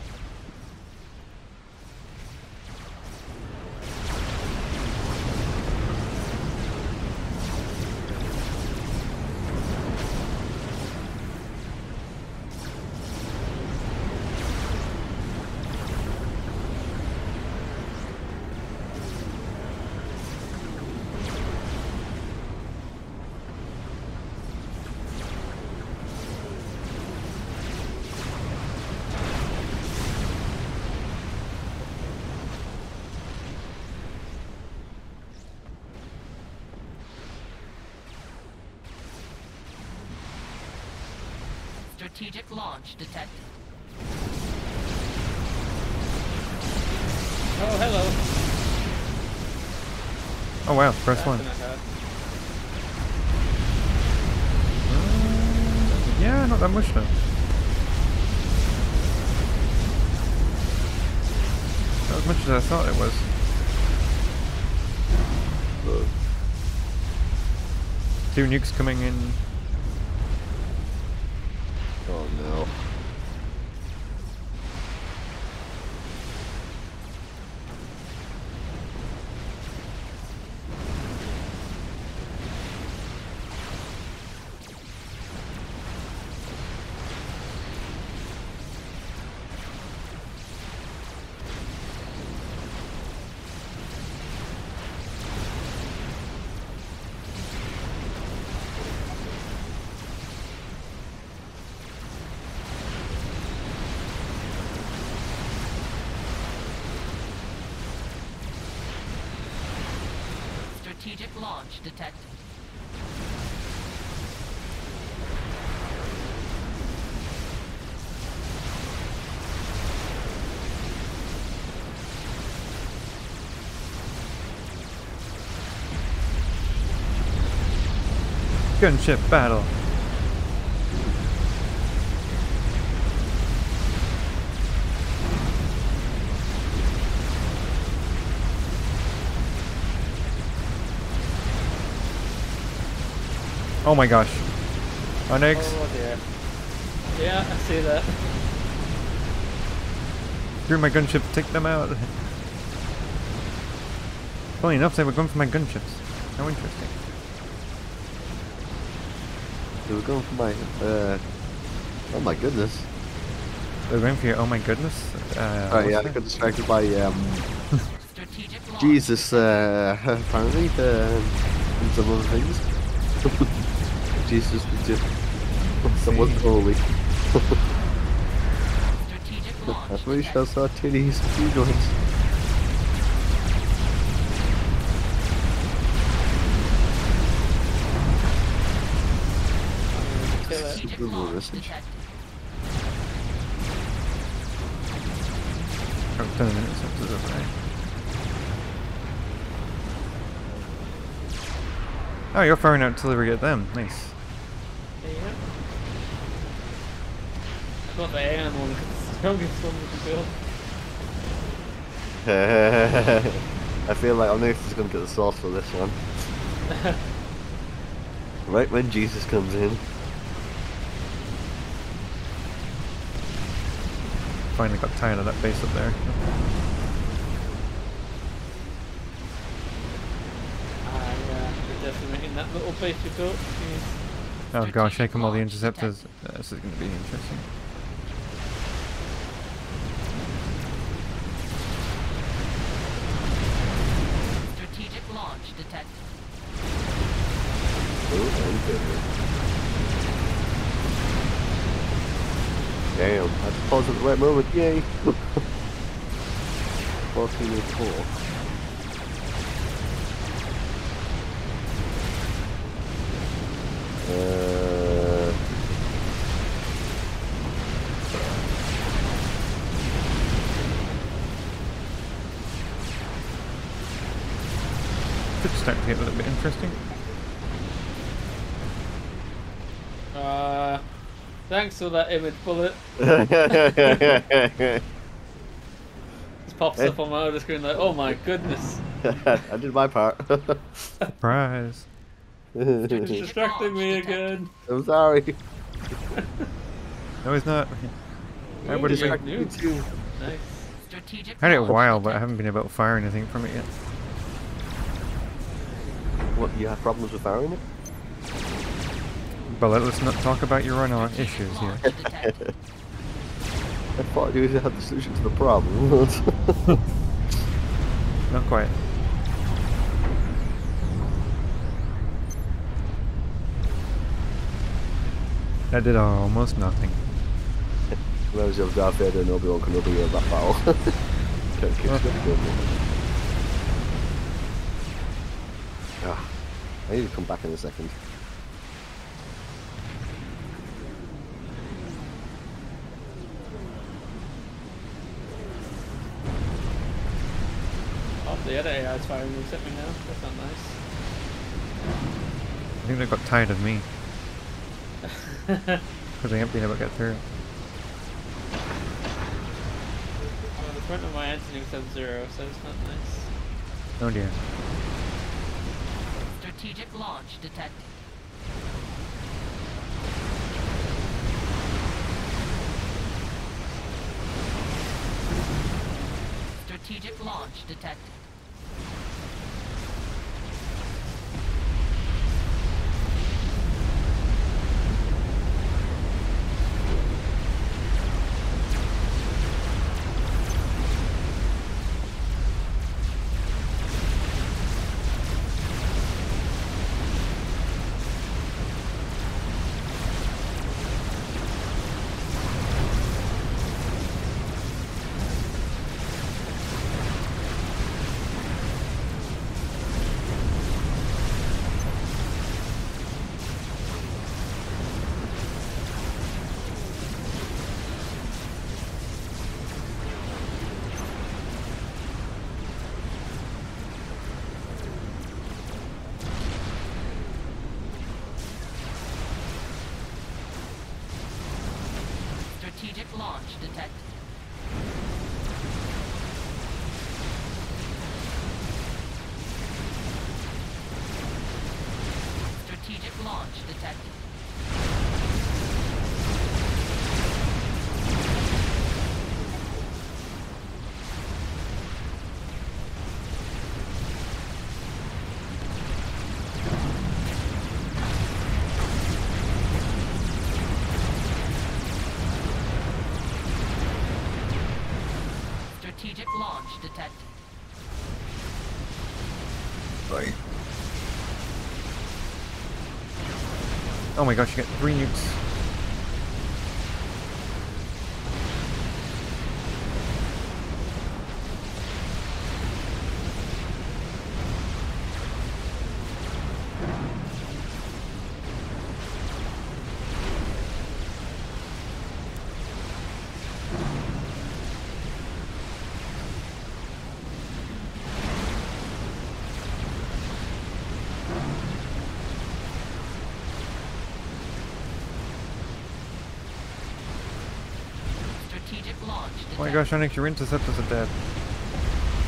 Strategic launch detected. Oh, hello. Oh wow, press That's one. gonna hurt. Yeah, not that much though. Not as much as I thought it was. Two nukes coming in. Oh no. Strategic launch detected. Gunship battle. Oh my gosh. Onyx. Oh dear. Yeah, I see that. Through my gunship to take them out. Funny enough, they were going for my gunships. How interesting. They were going for my, oh my goodness. They were going for your oh my goodness. Oh what's yeah, I that? got distracted by, Strategic launch. Jesus, apparently, and some other things. Jesus, that was holy. Strategic launch. That's where you shall saw titties and few joints. Kill it. Strategic Super launch message. detected. Oh, 10 minutes up to the right. Oh, you're firing artillery at them. Nice. Yeah. I got the air one because it's the strongest one we can build. I feel like Onyx is going to get the sauce for this one. Right when Jesus comes in. Finally got tired of that base up there. We're decimating that little base you built. Jeez. Oh gosh, here come all the interceptors. This is going to be interesting. Strategic launch detected. Damn, I had to pause at the right moment, yay! 1404. Could start to get a little bit interesting. Thanks for that image bullet. Just pops up on my other screen like, oh my goodness. I did my part. Surprise. It's distracting me again. I'm sorry. No, he's not. Everybody's Ooh, like, yeah, nukes. too. Nice. Strategic I had it a launch while, but I detected. haven't been able to fire anything from it yet. What, you have problems with firing it? But let's not talk about your own issues here. Launch detected. I thought you had the solution to the problem. Not quite. That did almost nothing. Reminds you of Darth Vader and Obi-Wan Kenobi in that battle. Can't kiss that gun. Ah, I need to come back in a second. Oh, the other AI is firing nukes at me now. That's not nice. I think they got tired of me. Because they haven't been able to get through. Well, the front of my anti-nukes have 0, so it's not nice. Oh dear. Strategic launch detected. Strategic launch detected. Strategic launch detected. Strategic launch detected. Strategic launch detected. Right. Oh my gosh, you get 3 nukes. Strategic launch detected. Oh my gosh, Onyx, your interceptors are dead.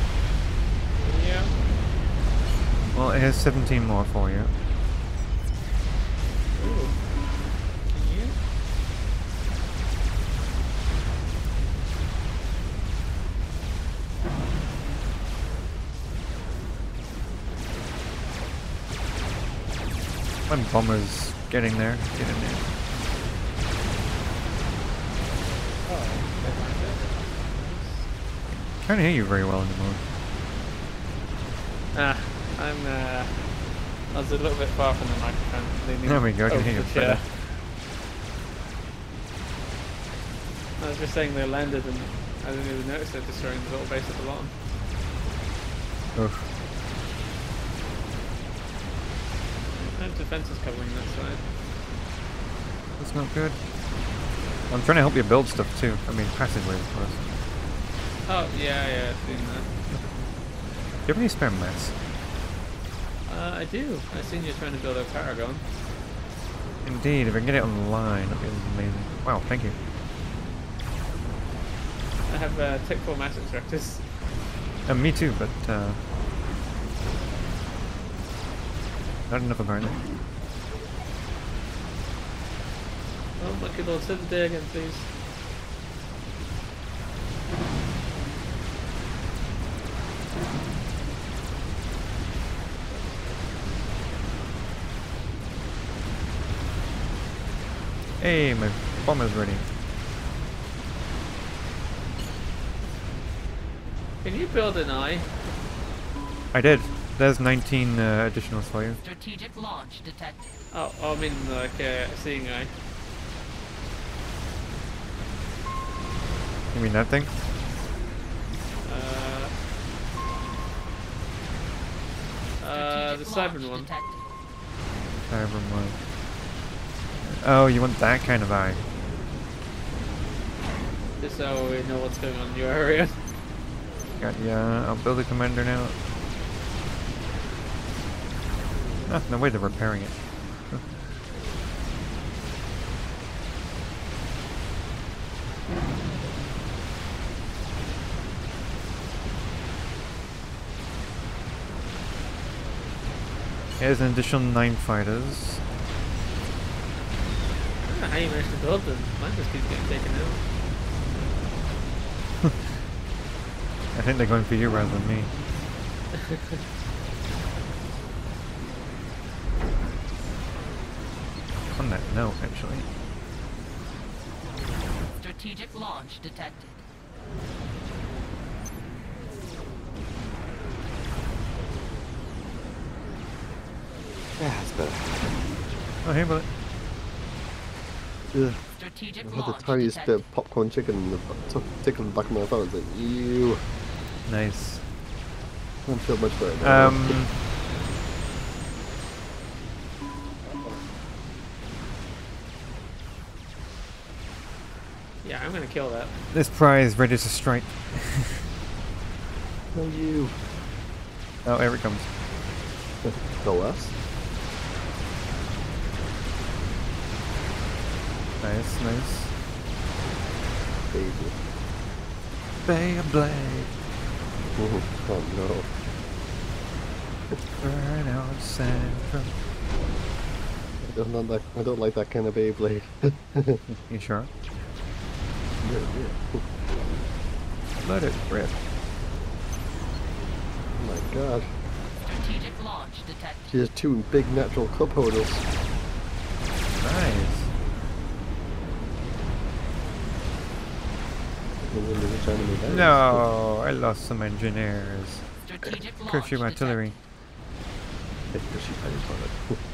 Well, here's 17 more for you. Ooh. Can you? My bomber's getting there. Get in there. Can't hear you very well anymore. I was a little bit far from the microphone. Leaning There we go, I can over hear you the chair. better. I was just saying they landed and I didn't even notice they're destroying the little base at the bottom. Oof. And defense is covering that side. That's not good. I'm trying to help you build stuff too. I mean, passively, of course. Oh, yeah, I've seen that. Do you have any spare mats? I do. I've seen you trying to build a Paragon. Indeed, if I can get it online, that'd be amazing. Wow, thank you. I have Tech 4 Mass Extractors. Me too, but not enough apparently. Oh my good lord, save the day again, please. Hey, my bomber's ready. Can you build an eye? I did. There's 19 additionals for you. Strategic launch detected. Oh, I mean like seeing eye. You mean that thing? The Strategic Cyber launch one. detected. Cyber one. Oh, you want that kind of eye? Just so we know what's going on in your area. Got yeah. I'll build a commander now. Ah, no way they're repairing it. Here's an additional 9 fighters. I don't know how you managed to build them. Mine just keeps getting taken out. I think they're going for you rather than me. On that note, actually. Strategic launch detected. Yeah, it's better. Oh, hey, bullet. Ugh. Strategic I had the launch tiniest bit detected. of popcorn chicken in the tickle in the back of my throat. I was like, ew. Nice. I don't feel much better now. Yeah, I'm gonna kill that. This prize ready to strike. No, you. Oh, here it comes. No us. Nice, nice. Baby. Beyblade. Oh no. Burn out Central. I don't like that kind of Beyblade. You sure? Yeah. Let it rip. Oh my god. Strategic launch detected. She has 2 big natural club holders. Nice. Which enemy that is. No, I lost some engineers. Strategic launch Curse you, artillery. Hey, does she tiny toilet?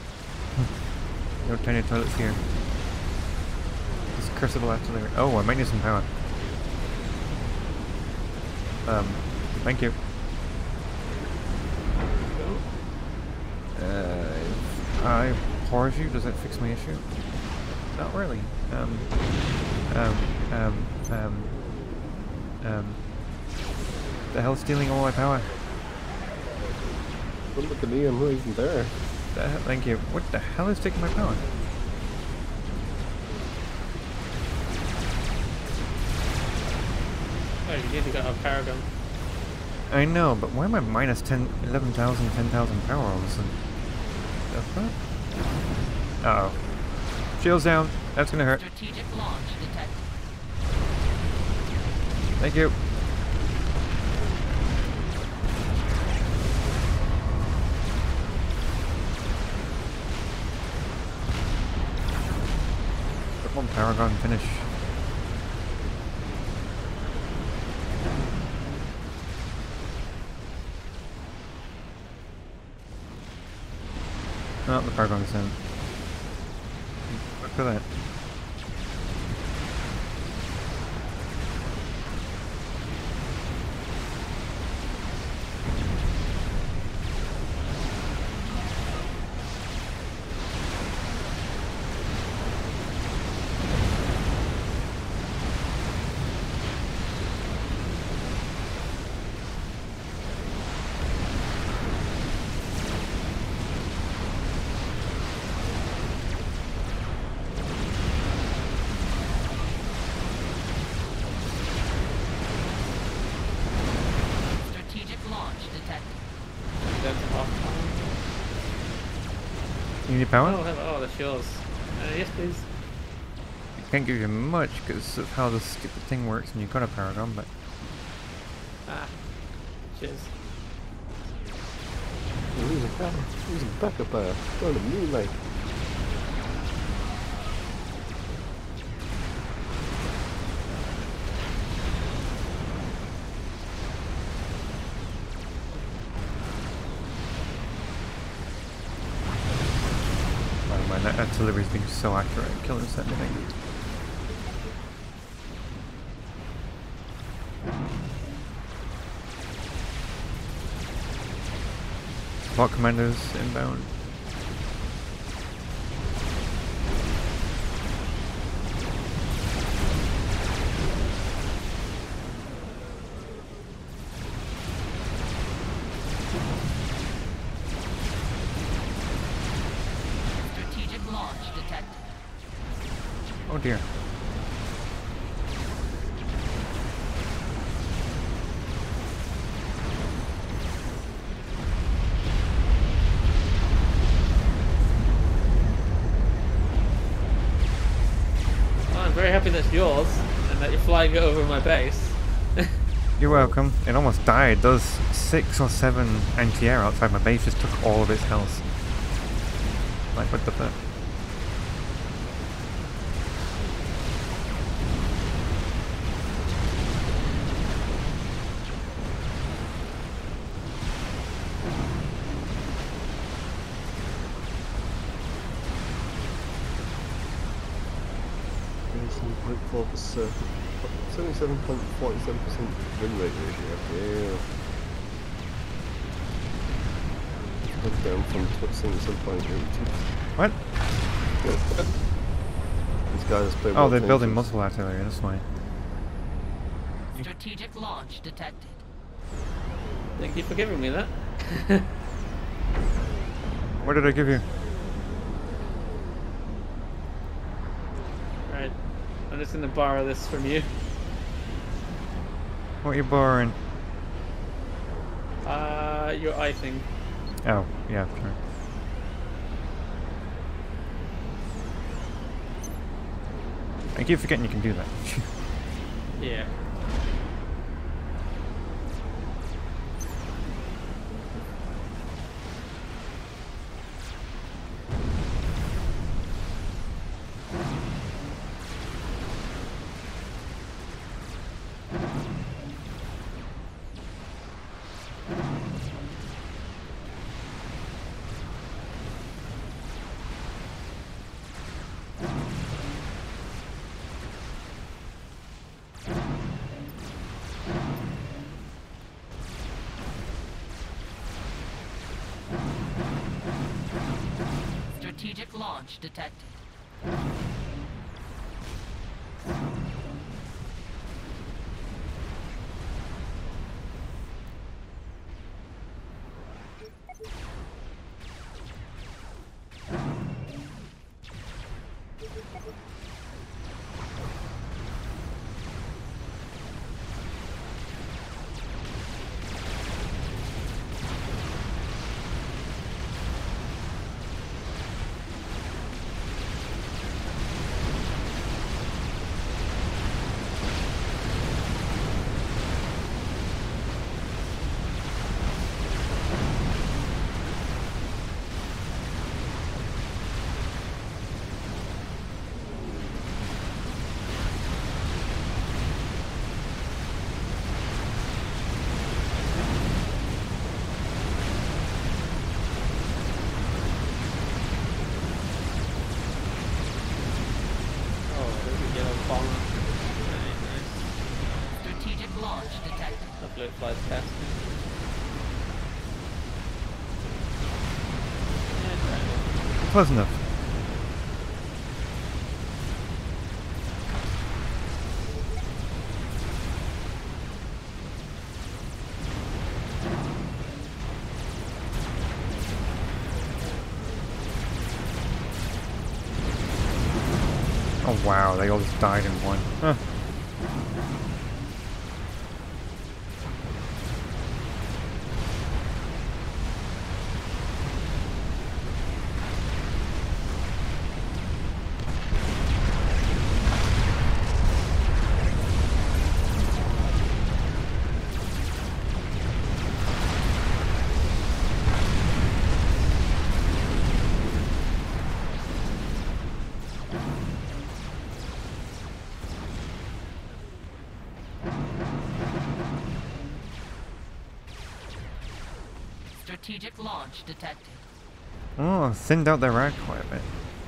No tiny toilets here. This cursable artillery. Oh, I might need some power. Thank you. If I pause you, does that fix my issue? Not really. The hell's stealing all my power? Don't look at me, I'm not even there. Thank you. What the hell is taking my power? Oh, you need to get a Paragon. I know, but why am I minus 10, 11,000, 10,000 power all of a sudden? The fuck? Uh oh. Shields down. That's gonna hurt. Strategic launch detected. Thank you. Come on, Paragon, finish. Oh, the Paragon's in. Look for that. Strategic launch detected. That's off. You need power? Oh, hello. Oh, that's yours. Yes, please. Can't give you much because of how this stupid thing works when you've got a Paragon, but Ah. Cheers. Losing backup power. Going to moonlight. oh man, that artillery's being so accurate at killing us everything. Support commanders inbound. Strategic launch detected. Oh dear. Oh, I'm very happy that's yours and that you're flying it over my base. You're welcome. It almost died. Those 6 or 7 anti-air outside my base just took all of its health. Like, what the fuck? %77.47% win rate ratio. Yeah. It's down from 77.82. What? These guys play Oh, they're building multiple artillery, that's why. Strategic launch detected. Thank you for giving me that. What did I give you? Right. I'm just gonna borrow this from you. What are you borrowing? Your eye thing. Oh, yeah, sure. I keep forgetting you can do that. Yeah. Strategic launch detected. bomber. Very nice. Strategic launch detected. Hopefully it flies past me. Yeah, kind of. Close enough. Oh wow, they all just died in one. Huh. Strategic launch detected. Oh, thinned out their rad quite a bit.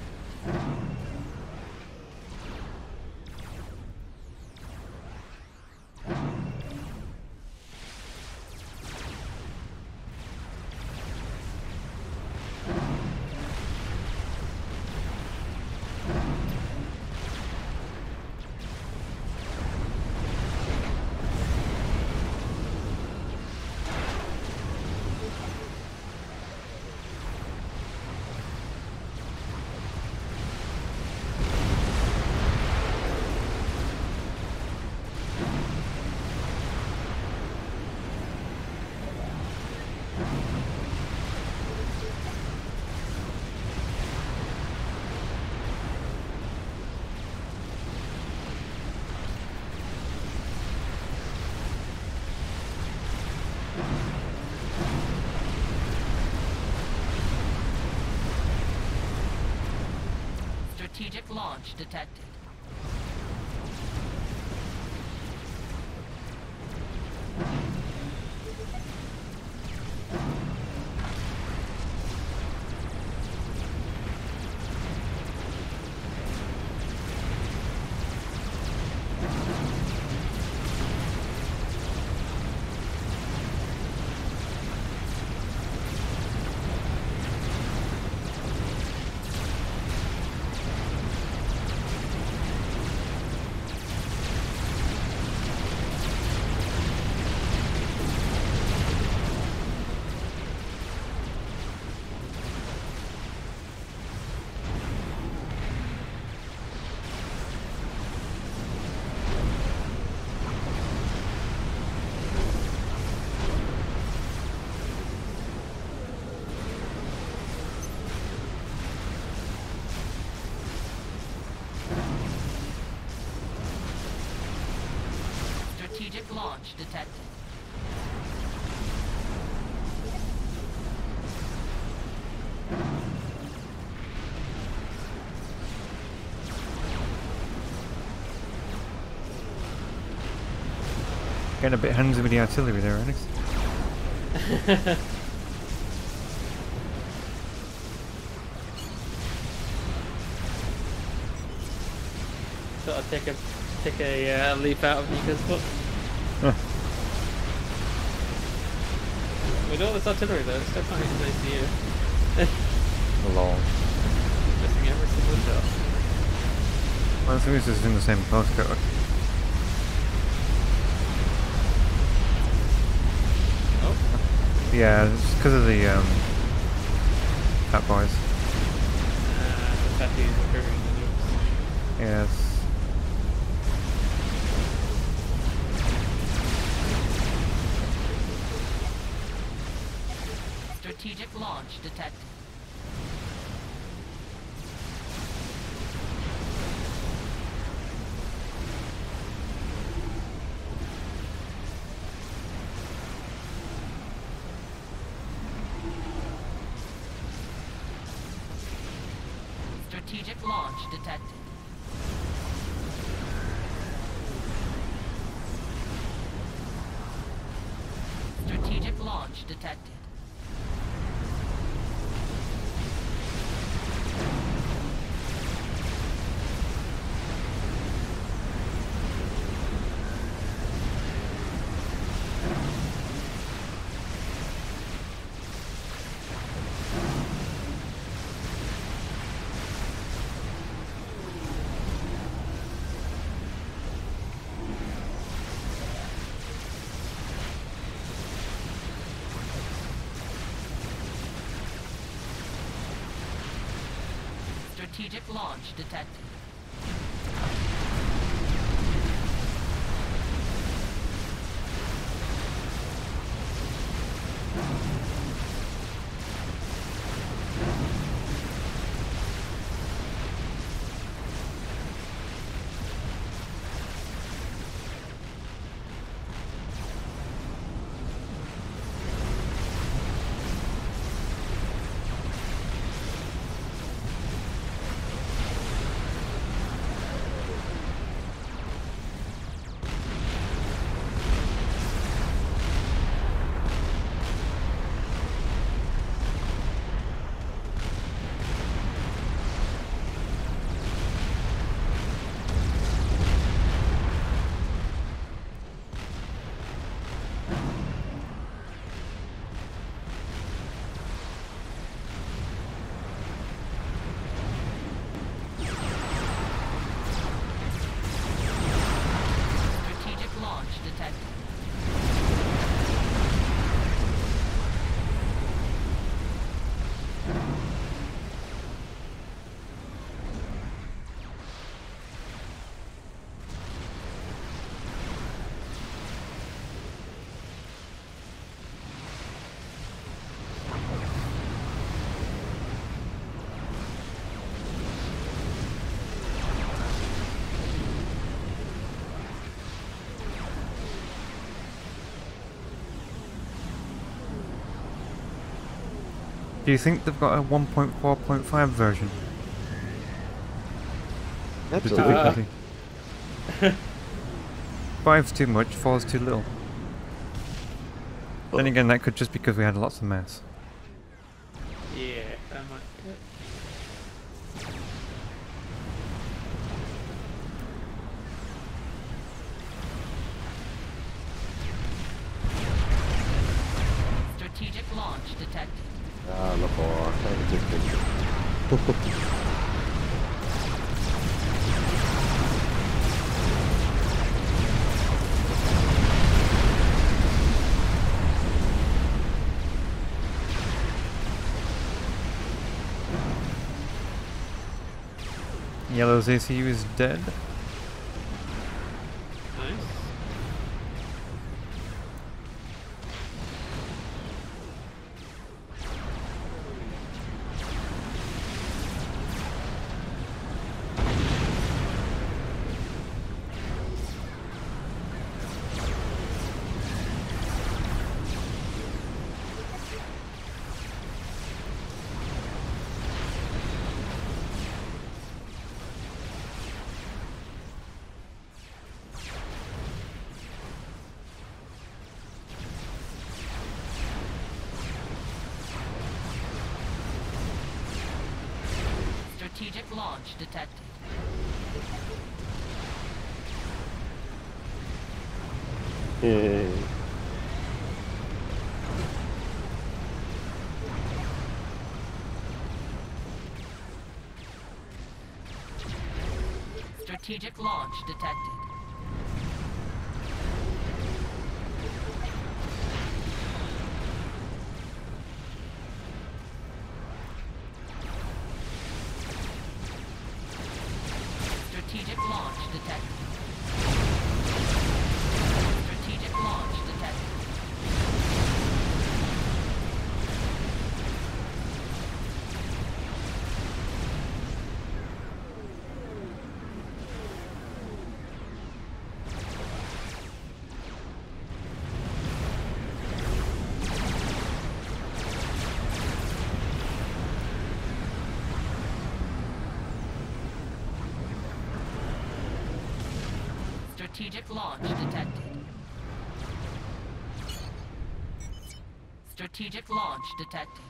Strategic launch detected. Strategic launch detected. Getting a bit handsy with the artillery there, Alex. Thought I'd take a leap out of Nico's book. Huh. With all this artillery though, it's definitely nice to you. Lol. Missing every single shot. Well, I think this is in the same postcode. Oh. Yeah, it's because of the Fat Boys. The fact he's recovering the nukes. Yes. Strategic launch detected. Strategic launch detected. Strategic launch detected. Strategic launch detected. Strategic launch detected. Do you think they've got a 1.4.5 version? The Absolutely. difficulty. 5's too much, 4's too little. Then again, that could just because we had lots of mass. Yeah, that might be it. Strategic launch detected. Ah, Labor, kind of different. Yellow's ACU is dead. Nice. Strategic launch detected. Yeah. Strategic launch detected. Strategic launch detected. Strategic launch detected. Strategic launch detected. Strategic launch detected.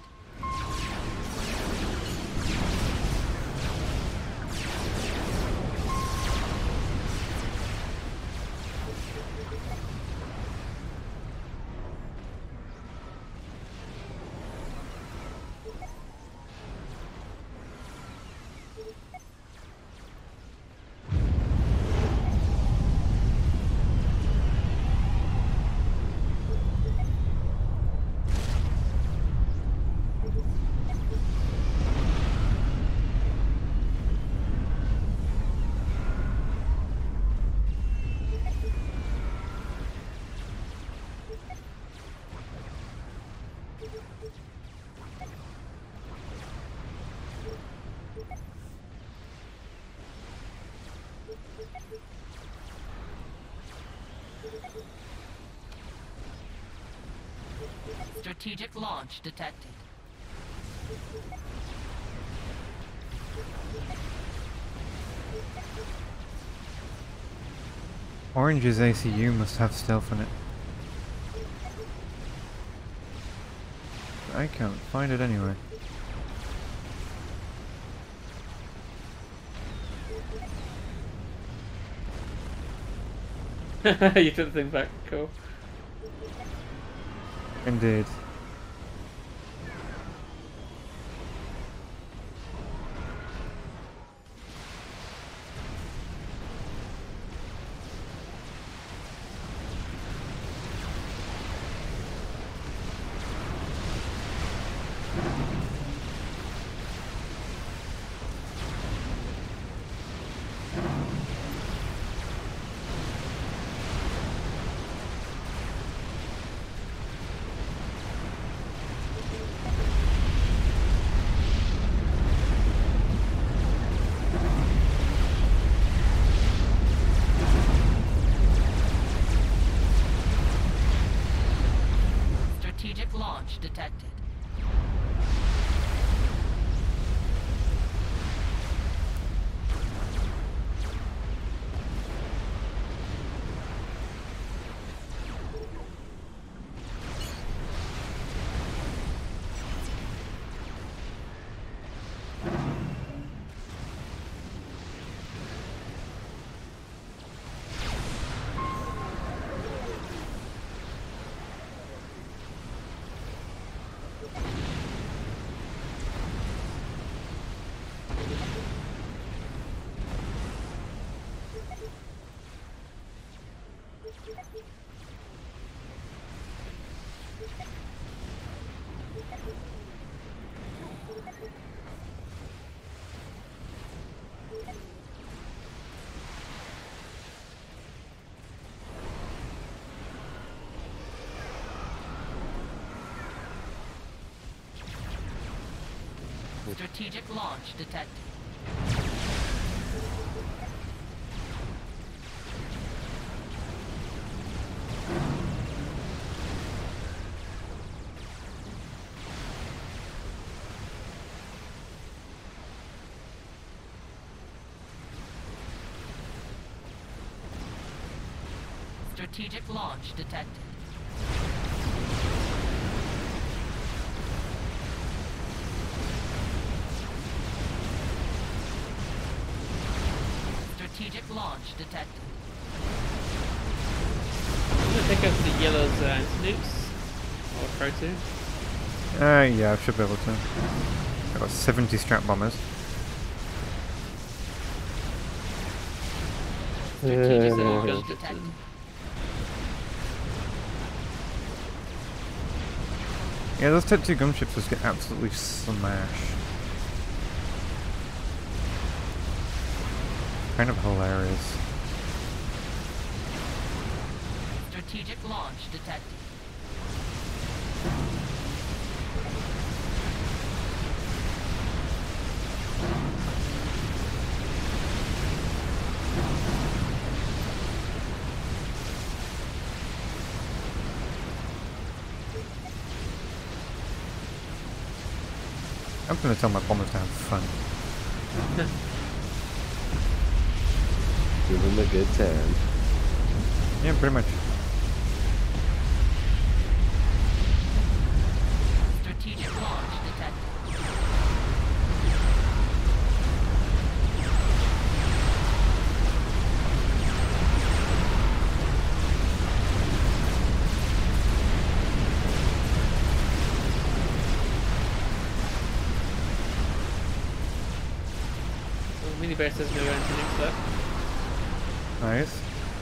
Strategic launch detected. Orange's ACU must have stealth in it. I can't find it anyway. You took the thing back. Cool. Indeed. Strategic launch detected. Strategic launch detected. Strategic launch detected. Strategic launch detected. I'm gonna pick up the yellow's anti-nukes. Or try to. Yeah, I should be able to. I've got 70 strap bombers. Strategic Yeah. launch detected. Yeah, those Type 2 gunships just get absolutely smashed. Kind of hilarious. Strategic launch detected. I'm gonna tell my bombers to have fun. Give them a good time. Yeah, pretty much. Strategic launch detected. Mini base has no anti-nukes left. Nice.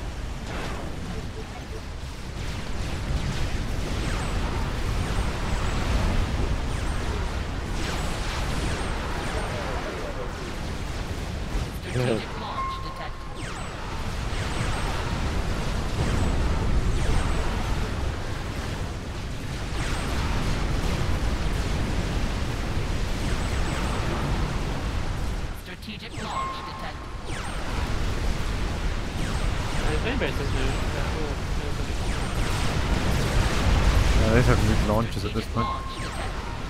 Strategic launch detected. Strategic launch detected. Mini base has no. They have new launches at this point. Launch detected.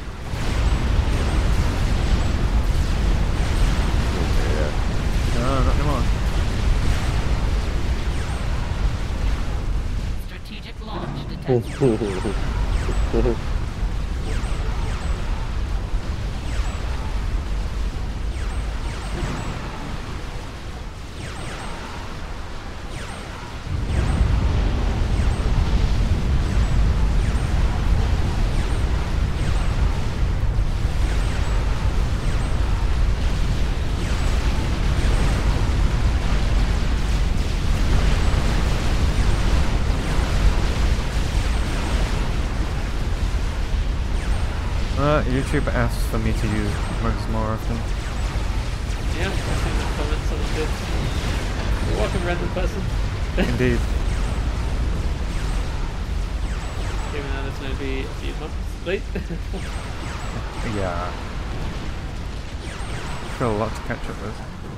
No, not anymore. Strategic launch detected. YouTube asks for me to use modes more often. Yeah, I see the comments on the bit. You're welcome, random person. Indeed. Even though it's going to be a few months late. Yeah. Still a lot to catch up with.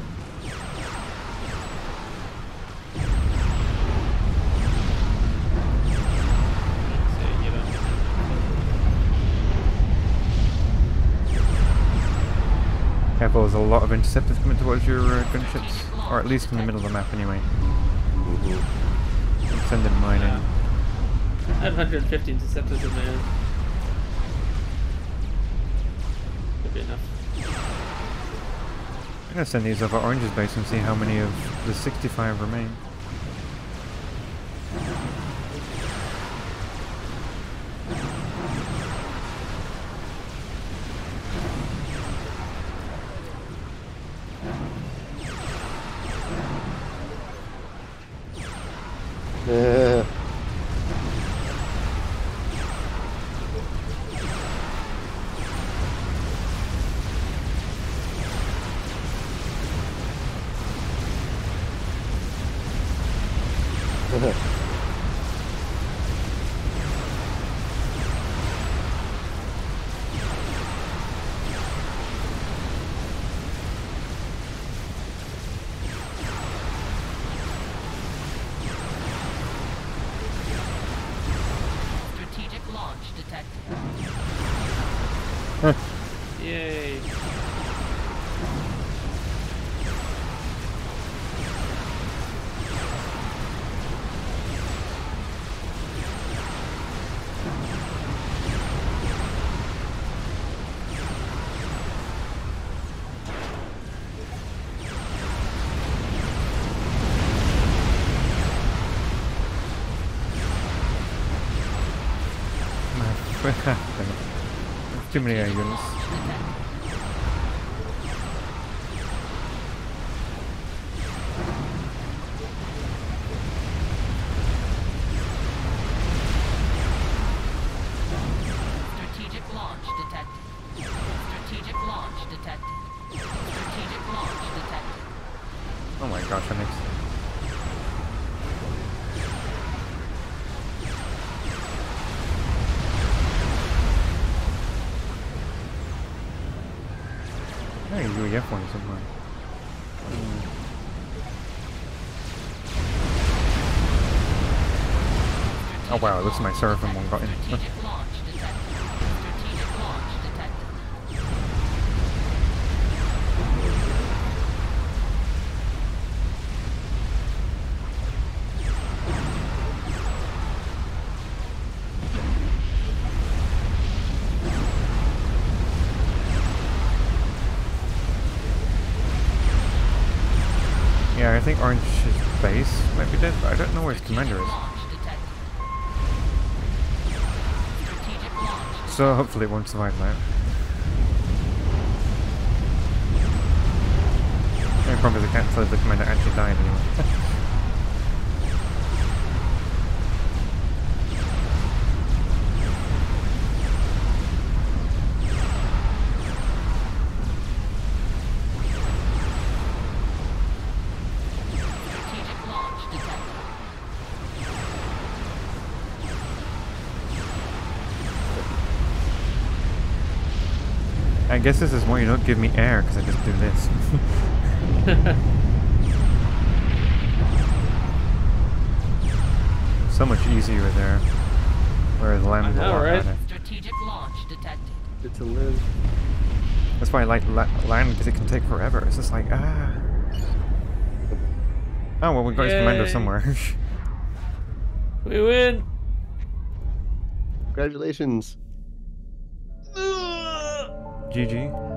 So, you know. Careful, there's a lot of interceptors coming towards your gunships, or at least in the middle of the map anyway. I'm sending mine in. I have 150 interceptors in there. Could be enough. I'm gonna send these over Orange's base and see how many of the 65 remain. Strategic launch detected. Yay. Too many agents. Launch detected. Strategic launch detected. Strategic launch detected. Strategic launch detected. Oh my gosh, Alex. Hey, UEF one somewhere. Oh wow, it looks like my Seraphim one got in. Strategic launch detected. Strategic launch detected. Yeah, I think Orange's base might be dead, but I don't know where his commander is. Launch detected. Strategic launch. So hopefully it won't survive that. The only problem is I can't tell if the commander actually died anyway. Strategic launch detected. I guess this is why you don't give me air, because I just do this. So much easier there. Whereas land is a know, lot right? harder. Strategic launch detected. Good to live. That's why I like land, because it can take forever. It's just like, ah. Oh, well, we got his commander Yay. somewhere. We win! Congratulations. GG.